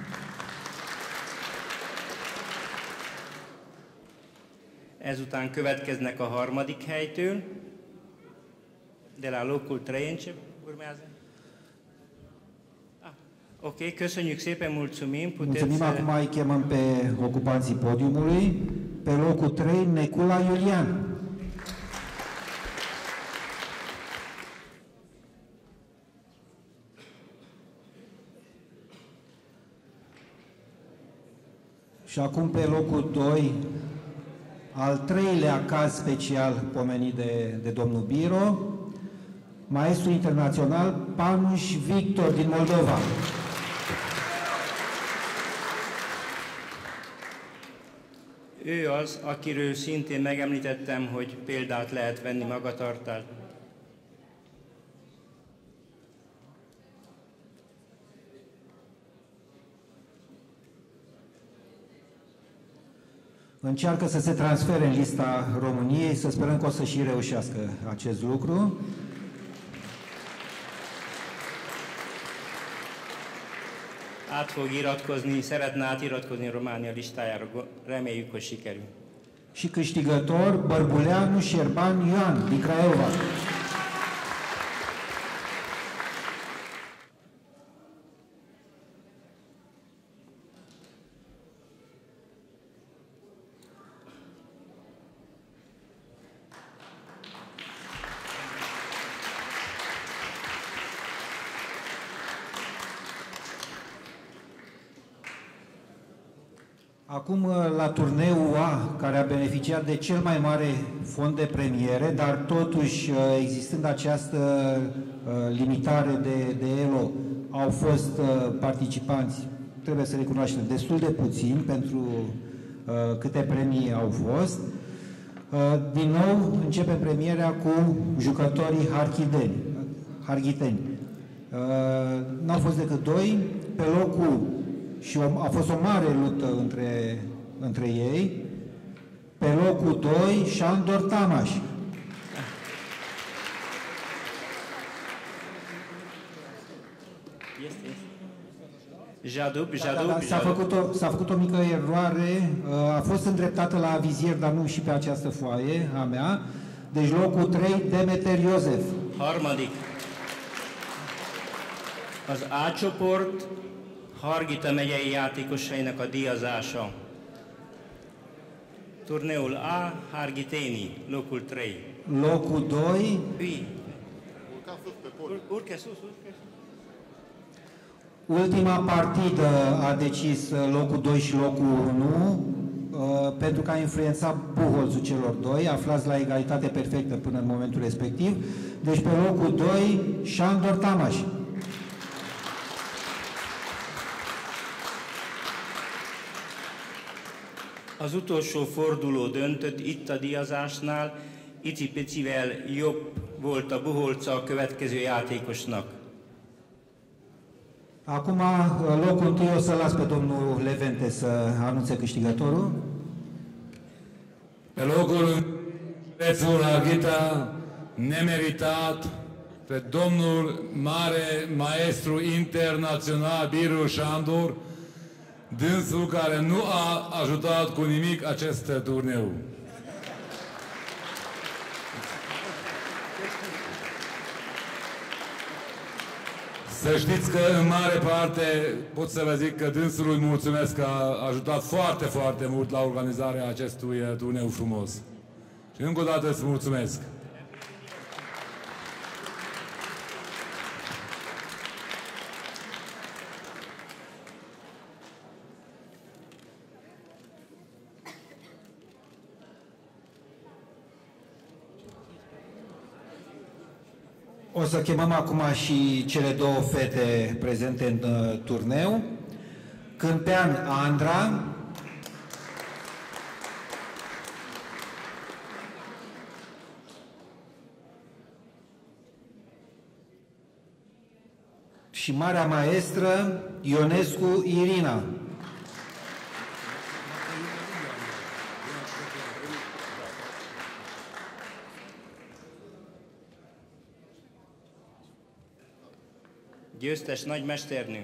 Ezután következnek a harmadik helytől, de la locul 3 urmează. Ok, köszönjük szépen, mulțumim. Mulțumim, acum îi chemăm pe ocupanții podiumului. Pe locul 3, Necula Iulian. Și acum pe locul 2, al treilea caz special pomenit de domnul Biro, maestru internațional Panuș Victor din Moldova. Ő az, akiről szintén megemlítettem, hogy példát lehet venni magatartást. Încearcă să se transfere în lista României, să sperăm că o să și reușească acest lucru. Át fog iratkozni, szeretne átiratkozni Románia listájára, reméljük, hogy sikerül. Și câștigător, Bărbuleanu Șerban Ioan, din Craiova. Acum, la turneul A, care a beneficiat de cel mai mare fond de premiere, dar totuși, existând această limitare de elo, au fost participanți, trebuie să recunoaștem, destul de puțini pentru câte premii au fost. Din nou, începem premierea cu jucătorii harghiteni. N-au fost decât 2, pe locul și a fost o mare luptă între ei. Pe locul 2, Șandor Tamaș. S-a făcut o mică eroare, a fost îndreptată la vizier, dar nu și pe această foaie a mea. Deci locul 3, Demeter Iosef. Harmadik. Az A csoport Hargita megyei játékosainak a díjazása. Turneul A, Harghiteni, locul 3. Locul 2. Urcă sus. Ultima partidă a decis locul 2 și locul 1. pentru că a influențat Buholțul celor doi, aflați la egalitate perfectă până în momentul respectiv. Deci pe locul 2, Sándor Tamás. Az utolsó forduló döntött itt a díjazásnál, icipicivel jobb volt a Buholca a következő játékosnak. Acum, locul întâi o să las pe domnul Levente să anunțe câștigătorul. Pe locul județul Harghita, nemeritat, pe domnul mare maestru internațional Biru Sándor, dânsul care nu a ajutat cu nimic acest turneu. Să știți că în mare parte pot să vă zic că dânsul îi mulțumesc că a ajutat foarte, foarte mult la organizarea acestui turneu frumos. Și încă o dată îți mulțumesc. O să chemăm acum și cele două fete prezente în turneu. Câmpean Andra, și marea maestră Ionescu Irina. Győztes nagymesternő.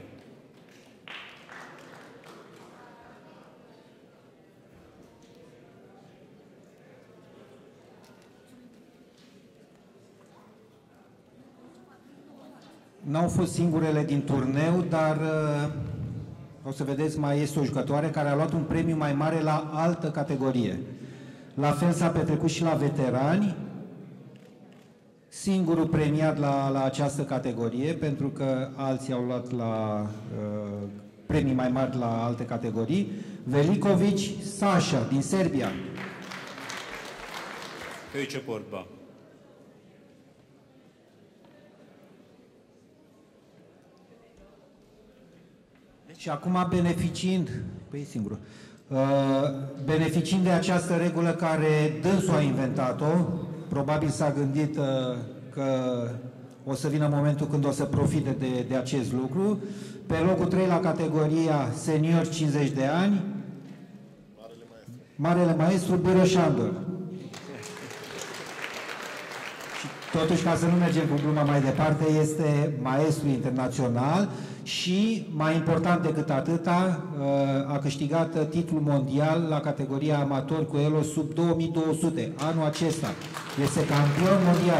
N-au fost singurele din turneu, dar o să vedeți, mai este o jucătoare care a luat un premiu mai mare la altă categorie. La fel s-a petrecut și la veterani, singurul premiat la această categorie, pentru că alții au luat la premii mai mari la alte categorii. Veliković Sasha din Serbia. Hőcsoportba. Și acum beneficiind, beneficiind de această regulă care dânsul a inventat-o, probabil s-a gândit că o să vină momentul când o să profite de acest lucru. Pe locul 3 la categoria senior 50 de ani, Marele Maestru Biru Sándor. Și totuși, ca să nu mergem cu gluma mai departe, este maestru internațional și, mai important decât atâta, a câștigat titlul mondial la categoria amator cu elo sub 2200. Anul acesta este campion mondial.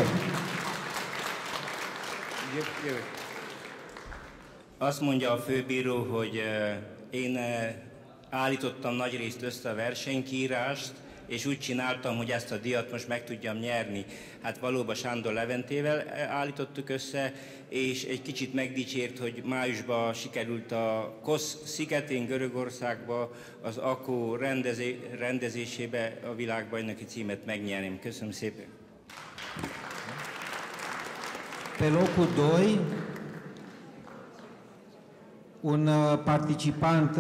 Azt mondja a főbíró, hogy én állítottam nagyrészt össze a versenykírást, és úgy csináltam, hogy ezt a díjat most meg tudjam nyerni. Hát valóban Sándor Leventével állítottuk össze, és egy kicsit megdicsért, hogy májusban sikerült a Kosz szigetén, Görögországba, az AKO rendezésébe a világbajnoki címet megnyerném. Köszönöm szépen! Pe locul 2, un participant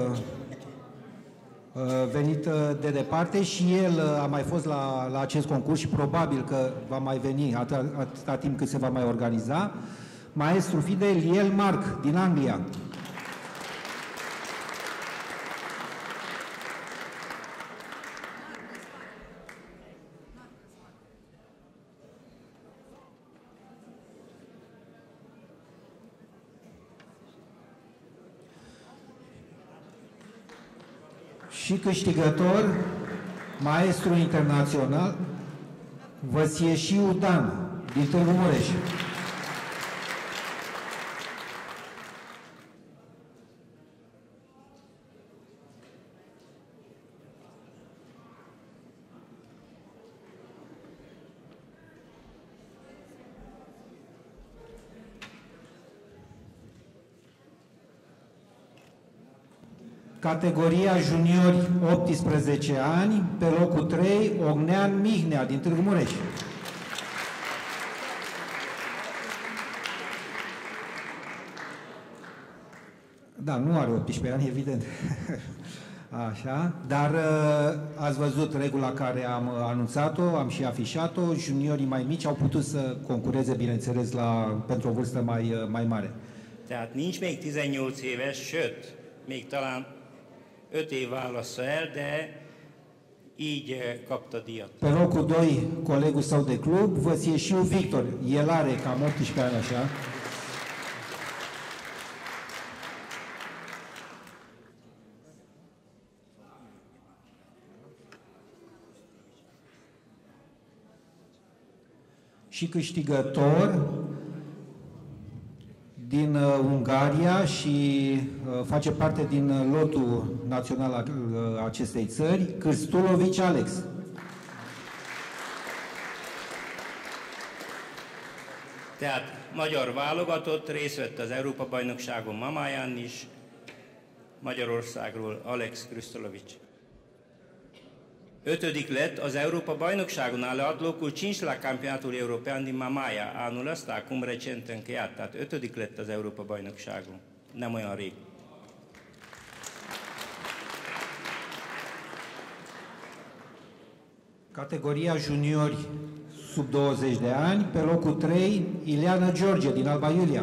venit de departe și el a mai fost la acest concurs și probabil că va mai veni atâta timp cât se va mai organiza. Maestru Fidel Liel Marc din Anglia. Și câștigător, maestru internațional, Văsieșiu Dan, din Târgu Mureș. Categoria juniori 18 ani, pe locul 3, Ognean Mihnea din Târgu Mureș. Da, nu are 18 ani, evident. Așa, dar ați văzut regula care am anunțat-o, am și afișat-o, juniorii mai mici au putut să concureze, bineînțeles, pentru o vârstă mai mare. Tehát nincs még 18 éves, sőt, még talán 5 év válassza el, de így kapta díjat. Pe locul 2, colegul său de club, Văsieșiu Victor, el are cam 18 ani, așa. Și câștigător din Ungaria și face parte din lotul național al acestei țări, Cârstulovici Alex. Tehát magyar válogatott részt vett az Európa-bajnokságon Mamáján is, Magyarországról Alex Krisztolovics. 5. lett az Európa-bajnokságon alle locul 5 la campionatul european din Mamaia anul ăsta, acum recent încheiat. Tehát 5. lett az Európa-bajnokságon, nem olyan rég. Categoria juniori sub 20 de ani, pe locul 3, Ileana George din Alba Iulia.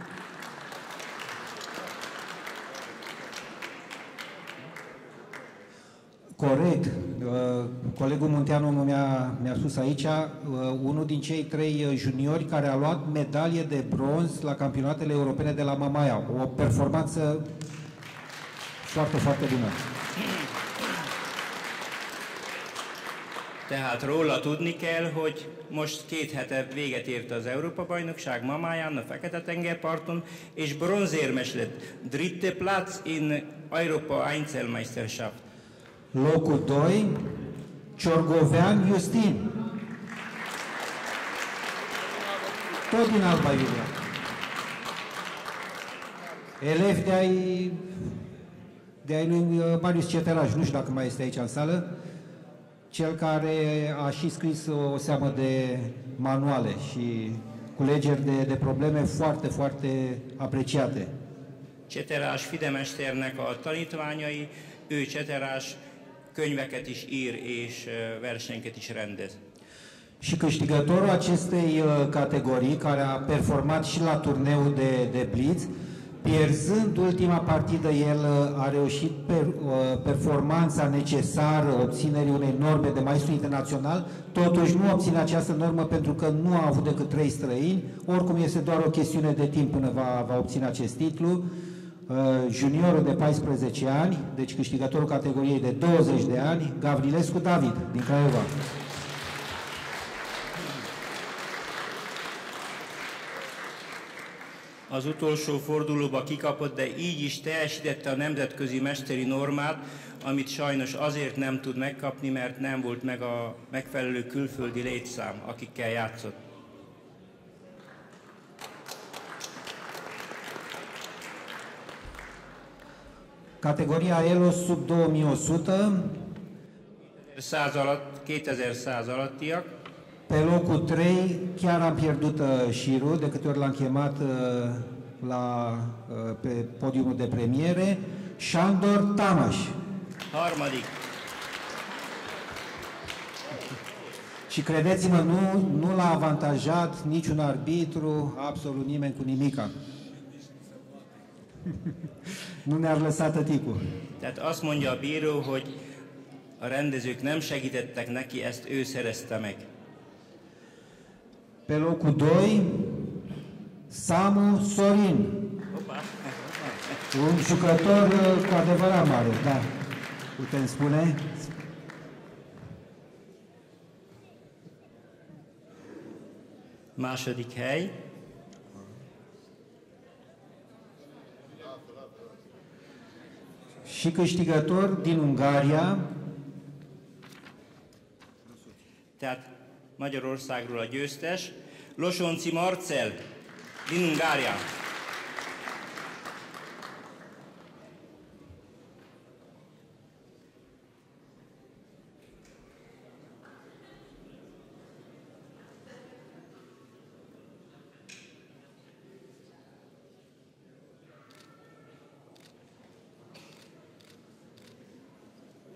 Corect. Colegul Munteanu mi-a spus aici, unul din cei 3 juniori care a luat medalie de bronz la campionatele europene de la Mamaia. O performanță foarte, foarte bună. Tehát róla tudni kell, hogy most 2 hete véget ért az Európa-bajnokság Mamáján, a Fekete-tengerparton, és bronzérmes lett. Dritte Platz in Europa Einzelmeisterschaft. Locul 2, Ciorgovean Justin. Tot din Alba Iulia. Elevi de-ai lui Marius Ceteraj, nu știu dacă mai este aici în sală, cel care a și scris o seamă de manuale și culegeri de probleme foarte, foarte apreciate. Cseterás Fidemesternek a tanítványai, ő Cseterás könyveket is ír és versenyeket is rendez. Și câștigătorul acestei categorii, care a performat și la turneul de Blitz, pierzând ultima partidă, el a reușit performanța necesară obținerii unei norme de maestru internațional, totuși nu obține această normă pentru că nu a avut decât 3 străini, oricum este doar o chestiune de timp până va obține acest titlu. Juniorul de 14 ani, deci câștigătorul categoriei de 20 de ani, Gavrilescu David, din Craiova. Az utolsó fordulóba kikapott, de így is teljesítette a nemzetközi mesteri normát, amit sajnos azért nem tud megkapni, mert nem volt meg a megfelelő külföldi létszám, akikkel játszott. Categoria ELO sub 2100. 2100 alattiak. Pe locul 3 chiar am pierdut șirul, de câte ori l-am chemat pe podiumul de premiere, Sándor Tamás. Harmadik. Și credeți-mă, nu l-a avantajat niciun arbitru, absolut nimeni cu nimica. Nu ne-ar lăsat tăticul. Tehát azt mondja a bíró, hogy a rendezők nem segítettek neki, ezt ő szerezte meg. Pe locul 2, Samu Sorin. Un jucător cu adevărat mare, da, putem spune. Második hely. Și câștigător din Ungaria. Tehát Magyarországról a győztes, Losonci Marcel, din Ungária.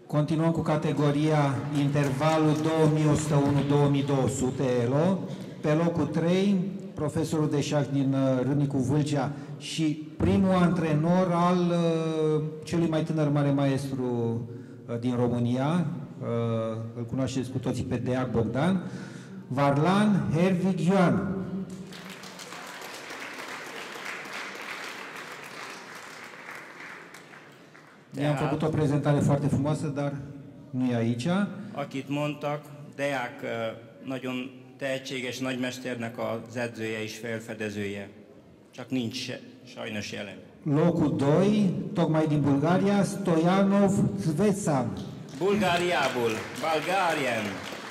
Continuăm cu categoria intervalul 2101-2200 ELO. Pe locul 3, profesorul de șah din Râmnicu Vâlcea și primul antrenor al celui mai tânăr mare maestru din România, îl cunoașteți cu toții pe Deac Bogdan, Varlan Hervig Ioan. I-am făcut o prezentare foarte frumoasă, dar nu e aici. Akit mondtak, Deák nagyon tehetséges nagymesternek az edzője és felfedezője. Csak nincs sajnos jelen. Locul 2, tocmai din Bulgaria, Stoianov Svetsan. Bulgáriából, Bulgarian.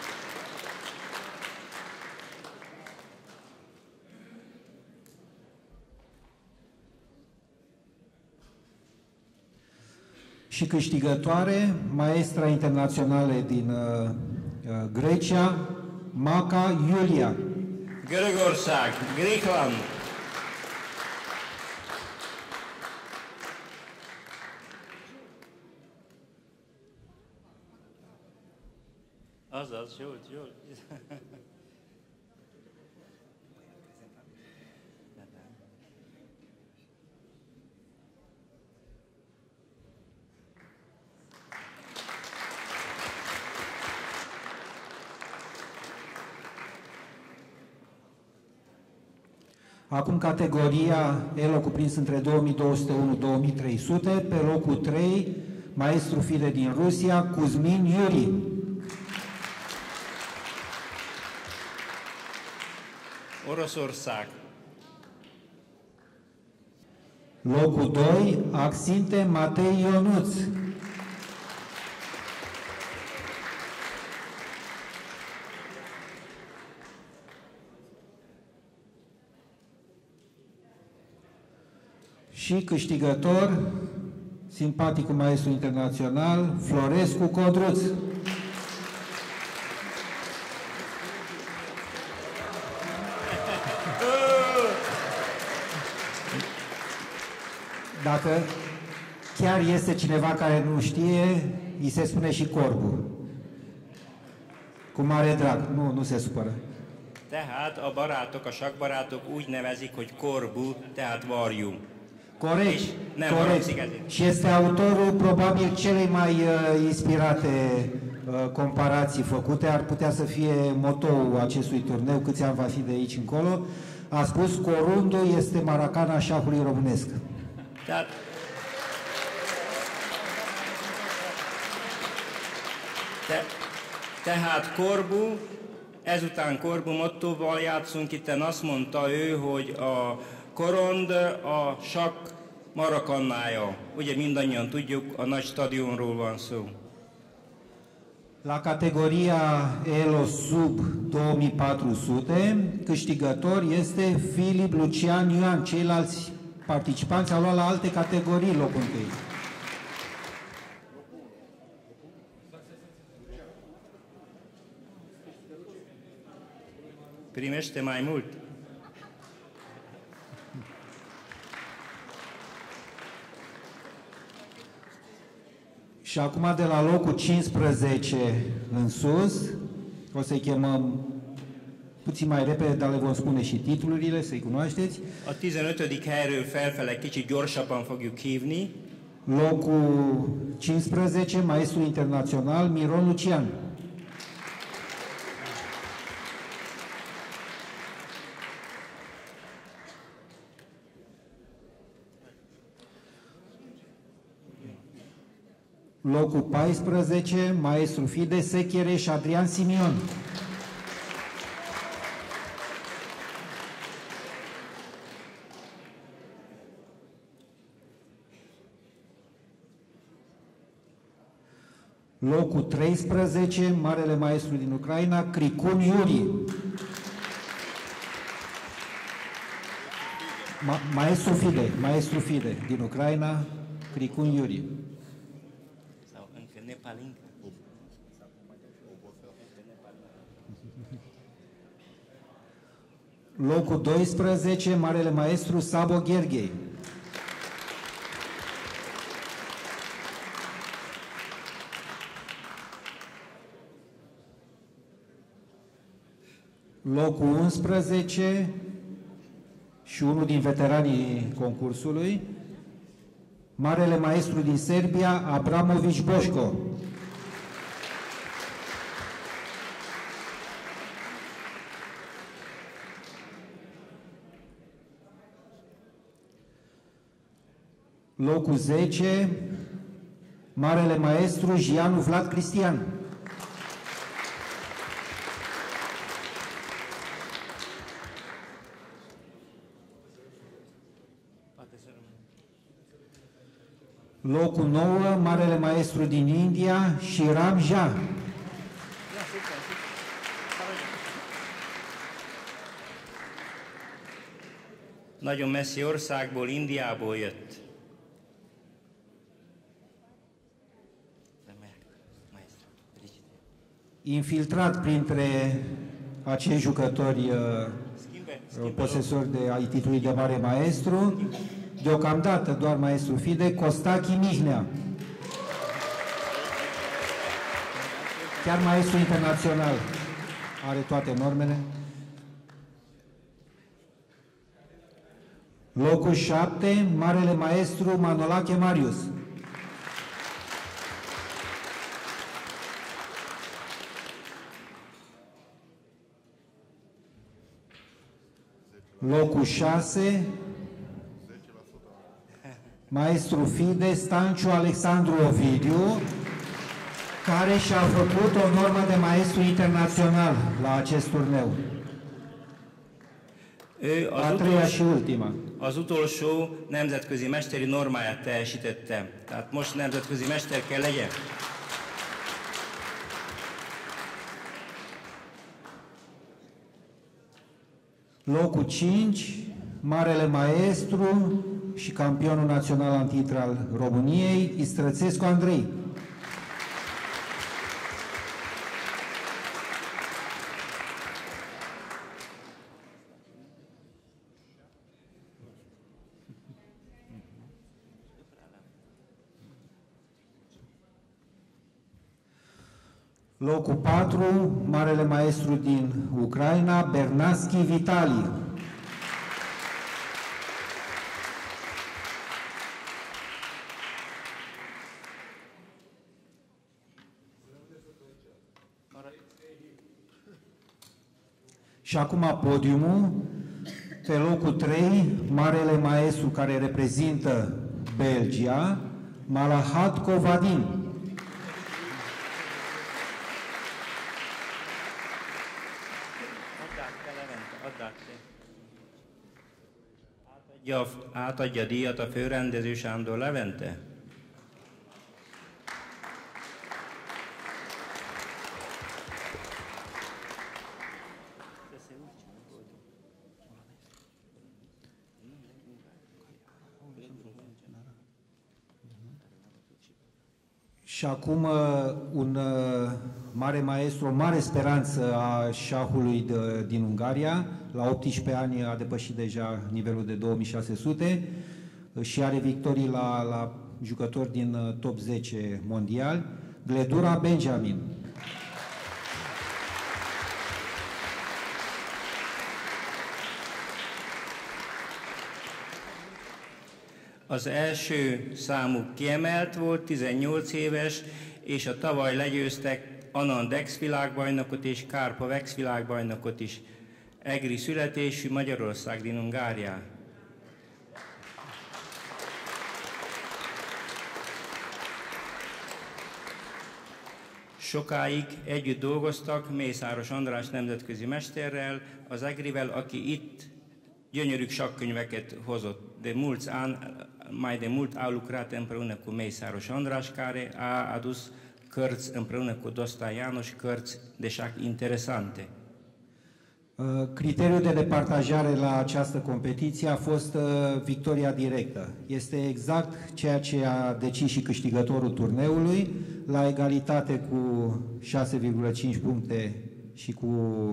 Și câștigătoare, maestra internațională din Grecia, Maca Iulia. Görögország, Grékland. Azaz, jól. Acum categoria ELO cuprins între 2201-2300, pe locul 3, maestru fide din Rusia, Kuzmin Yuri. Oroszország. Locul 2, Axinte Matei Ionuț. Și câștigător, simpaticul maestru internațional, Florescu Codruț. Dacă chiar este cineva care nu știe, îi se spune și Corbu. Cu mare drag, nu se supără. Tehát a barátok, a sakkbarátok úgy nevezik, hogy korbu, tehát varjú. Corect, corect. Și este autorul probabil celei mai inspirate comparații făcute. Ar putea să fie motoul acestui turneu, câți ani va fi de aici încolo. A spus, corundul este maracana șahului românesc. Tehát Corbu, ezután Corbu mottóval játszunk, itten azt mondta ő, hogy a korond a sakk marakannája. Ugye mindannyian tudjuk, a nagy stadionról van szó. La categoria ELO sub 2400, câștigător este Filip Lucian Ioan. Ceilalți participanți au luat la alte categorii locul întâi. Primește mai mult. Și acum de la locul 15 în sus, o să-i chemăm puțin mai repede, dar le vom spune și titlurile, să-i cunoașteți. A 15. helyről felfele kicsit gyorsabban fogjuk hívni. Locul 15, maestru internațional Miron Lucian. Locul 14, maestru fide Sechereș Adrian Simion. Locul 13, marele maestru din Ucraina, Cricun Iuri. Maestru fide din Ucraina, Cricun Iuri. Locul 12, marele maestru Sabo Gherghei. Locul 11 și unul din veteranii concursului, Marele Maestru din Serbia, Abramović Boško. Locul 10, Marele Maestru Gianu Vlad Cristian. Locul 9, Marele Maestru din India, Shiram Jha. Nagyon messzi országból, Indiából jött. Infiltrat printre acei jucători posesori de ai titlului de Mare Maestru, deocamdată doar Maestru FIDE, Costachi Mihnea. Chiar Maestru internațional, are toate normele. Locul 7, Marele Maestru Manolache Marius. Locul 6, Maestru FIDE Stanciu Alexandru Ovidiu, care și-a făcut o normă de maestru internațional la acest turneu. A treia și ultima. Az utolsó nemzetközi mesteri normáját teljesítette. Tehát most nemzetközi mester kell legyen. Locul 5, Marele Maestru și campionul național antitru al României, Istrățescu Andrei. Locul 4, Marele Maestru din Ucraina, Bernaschi Vitali. Și acum podiumul, pe locul 3, Marele Maestru care reprezintă Belgia, Malahat Kovadin. Átadja a díjat a főrendező Sándor Levente? Și acum un mare maestru, o mare speranță a șahului din Ungaria, la 18 ani a depășit deja nivelul de 2600 și are victorii la jucători din top 10 mondial, Gledura Benjamin. Az első számuk kiemelt volt, 18 éves, és a tavaly legyőztek Anand ex-világbajnokot és Kárpov ex-világbajnokot is. Egri születésű, Magyarország din Ungária. Sokáig együtt dolgoztak Mészáros András nemzetközi mesterrel, az Egrivel, aki itt gyönyörű sakkönyveket hozott. Mai de mult au lucrat împreună cu Mészáros András, care a adus cărți împreună cu Dosta János, cărți de șac interesante. Criteriul de departajare la această competiție a fost victoria directă. Este exact ceea ce a decis și câștigătorul turneului, la egalitate cu 6,5 puncte și cu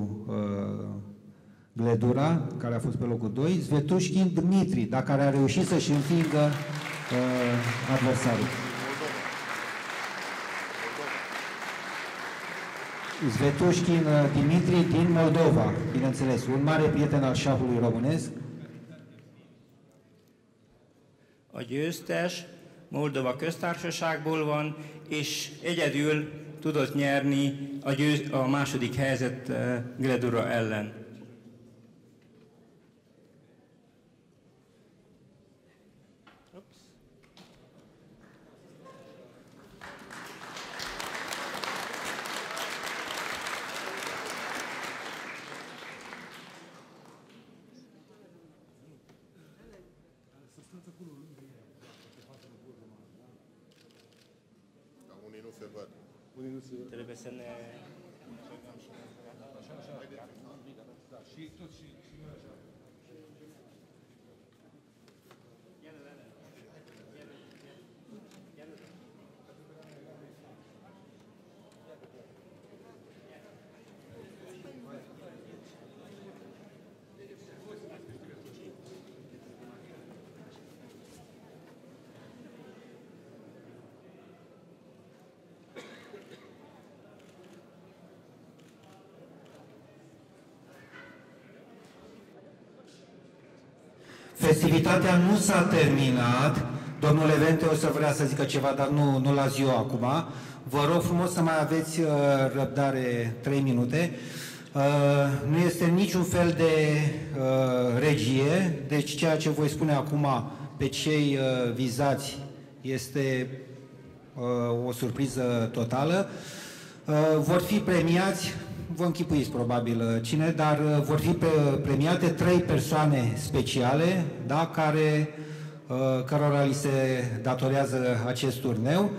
Gledura, care a fost pe locul 2, Svetușkin Dmitri, dar care a reușit să-și învingă adversarul. Svetușkin Dimitri din Moldova, bineînțeles, un mare prieten al șahului românesc. A győztes Moldova köztársaságból van, és egyedül tudott nyerni a második helyzet Gledura ellen. Trebuie să ne... Festivitatea nu s-a terminat. Domnul Levente o să vrea să zică ceva, dar nu la ziua acum. Vă rog frumos să mai aveți răbdare 3 minute. Nu este niciun fel de regie, deci ceea ce voi spune acum pe cei vizați este o surpriză totală. Vor fi premiați, vă închipuiți probabil cine, dar vor fi premiate 3 persoane speciale, da, cărora li se datorează acest turneu.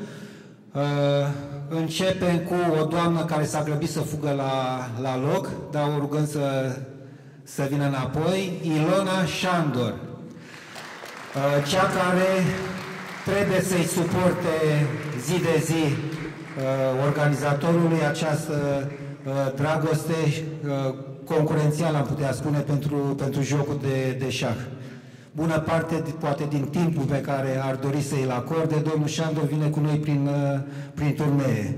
Începem cu o doamnă care s-a grăbit să fugă la loc, dar o rugăm să vină înapoi, Ilona Șandor, cea care trebuie să-i suporte zi de zi organizatorului această dragoste concurențială, am putea spune, pentru jocul de șah. Bună parte, poate, din timpul pe care ar dori să îl acorde, domnul Șandor vine cu noi prin turnee.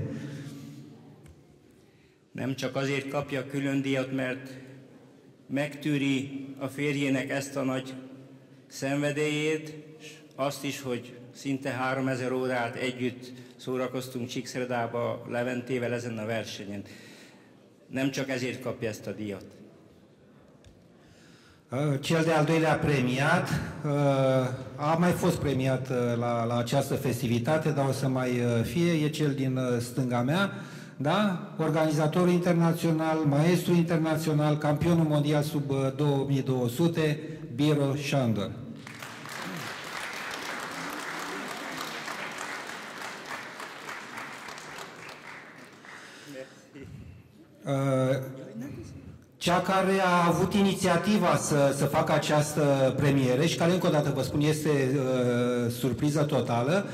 Nem csak azért kapja külön díjat, mert megtűri a férjének ezt a nagy szenvedélyét, és azt is, hogy szinte 3000 órát együtt szórakoztunk Csíkszeredába Leventével ezen a versenyen. Nem csak ezért kapja ezt a díjat. Cel de-al doilea premiat a mai fost premiat la această festivitate, dar o să mai fie, e cel din stânga mea, da? Organizatorul internațional, maestru internațional, campionul mondial sub 2200, Biro Șandor. Cea care a avut inițiativa să facă această premiere și care, încă o dată vă spun, este surpriză totală,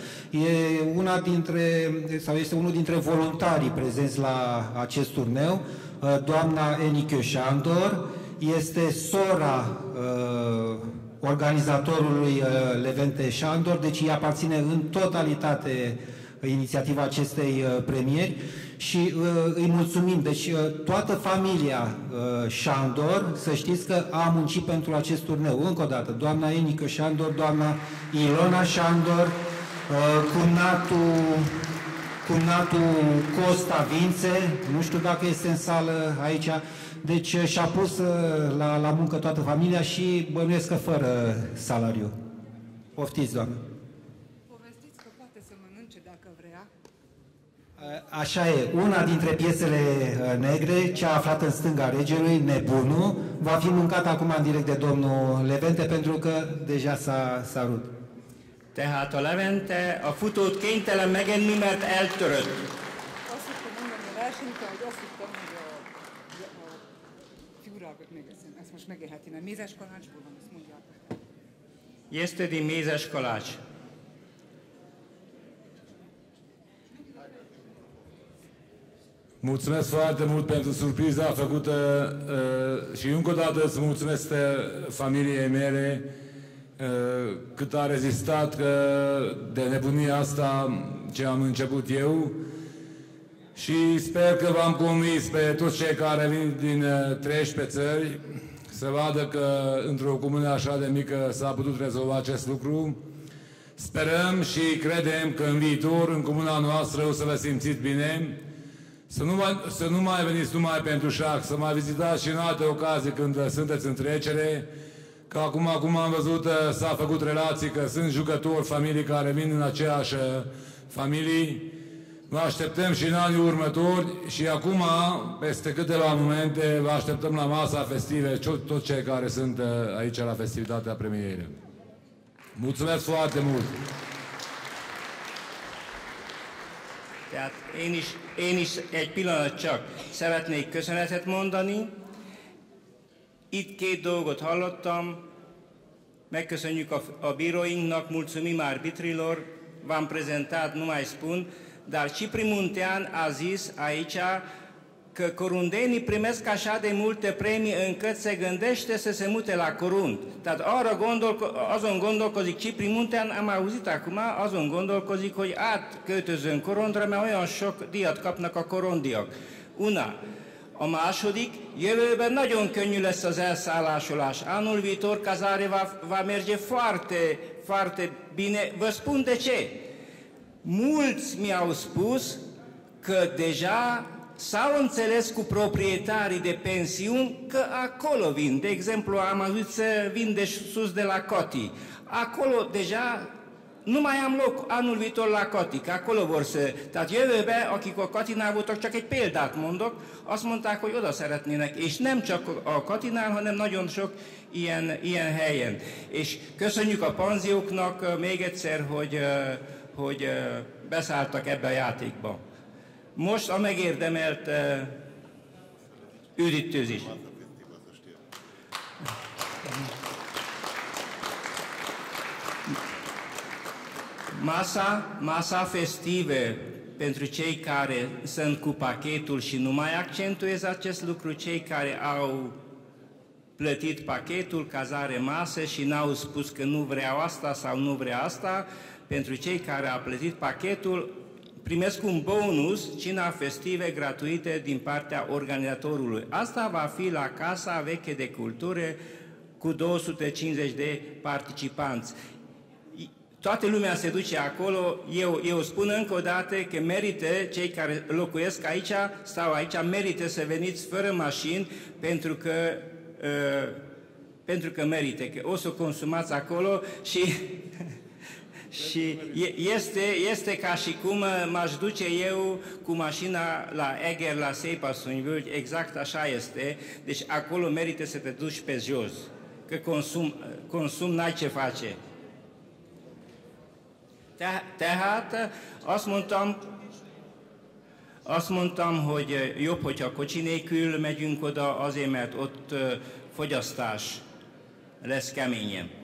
este unul dintre voluntarii prezenți la acest turneu, doamna Enike Șandor, este sora organizatorului Levente Șandor, deci îi aparține în totalitate inițiativa acestei premieri și îi mulțumim. Deci toată familia Șandor, să știți că a muncit pentru acest turneu. Încă o dată, doamna Enike Șandor, doamna Ilona Șandor, cumnatul Costa Vințe, nu știu dacă este în sală aici, deci și-a pus la muncă toată familia și bănuiesc că fără salariu. Poftiți, doamnă. Povestiți că poate să mănânce dacă vrea. Așa e. Una dintre piesele negre, cea aflată în stânga regelui, Nebunul, va fi mâncată acum în direct de domnul Levente, pentru că deja s-a rupt. Tehát a Levente a futót kénytelen megenni, mert eltörött. Azt hittem mondani a versenytől, hogy azt hittem, hogy a figurákat megeszem. Ezt most megélheti, mert mézes kalácsból van, azt mondjátok. Este din mézes kalács. Mulțumesc foarte mult pentru surpriza făcută și încă o dată îți mulțumesc familiei mele cât a rezistat de nebunia asta ce am început eu. și sper că v-am convins pe toți cei care vin din 13 țări să vadă că într-o comună așa de mică s-a putut rezolva acest lucru. Sperăm și credem că în viitor, în comuna noastră, o să vă simțiți bine, să nu mai veniți numai pentru șac, să mai vizitați și în alte ocazii când sunteți în trecere, că acum am văzut, s-a făcut relații, că sunt jucători, familii care vin în aceeași familii. Vă așteptăm și în anii următori și acum, peste câteva momente, vă așteptăm la masa festive, toți cei care sunt aici la festivitatea premieră. Mulțumesc foarte mult! Tehát én is egy pillanat csak szeretnék köszönetet mondani. Itt két dolgot hallottam. Megköszönjük a bíróinknak, mulțumim arbitrilor, v-am prezentat, nu mai spun, dar Cipri Muntean a zis aici că corundenii primesc așa de multe premii încât se gândește să se mute la Corund. Tehát azon gondolkozik Cipri Muntean, am auzit acum, azon gondolkozik, hogy átköltözön Korondra, mert olyan sok díjat kapnak a korondiak. Una. A második, jövőben nagyon könnyű lesz az elszállásolás. Anul viitor Cazare va merge foarte, foarte bine. Vă spun de ce. Mulți mi-au spus că deja s-au înțeles cu proprietarii de pensiuni că acolo vin. De exemplu, am auzit să vin de sus de la Coti. Acolo deja nu mai am loc anul viitor la Coti, că acolo vor să... Tehát jövőben, akik a Katinál voltak, csak egy példát mondok, azt mondták, hogy oda szeretnének, és nem csak a Katinál, hanem nagyon sok ilyen helyen. És köszönjük a panzióknak még egyszer, hogy beszálltak ebbe a játékba. Most a megérdemelt üdítőzés. Masa festive pentru cei care sunt cu pachetul și nu mai accentuez acest lucru, cei care au plătit pachetul, cazare, masă și n-au spus că nu vreau asta sau nu vrea asta, pentru cei care au plătit pachetul, primesc un bonus, cina festive gratuite din partea organizatorului. Asta va fi la Casa Veche de Cultură cu 250 de participanți. Toată lumea se duce acolo, eu spun încă o dată că merită, cei care locuiesc aici, stau aici, merită să veniți fără mașini, pentru că merită, că o să consumați acolo și... Și este ca și cum m-aș duce eu cu mașina la Eger, la Szépasszonyvölgy, exact așa este. Deci acolo merită să te duci pe jos, că consum n-ai ce face. Tehát azt mondtam, hogy jobb, hogyha kocsi nélkül megyünk oda, azért, mert ott fogyasztás lesz keményen.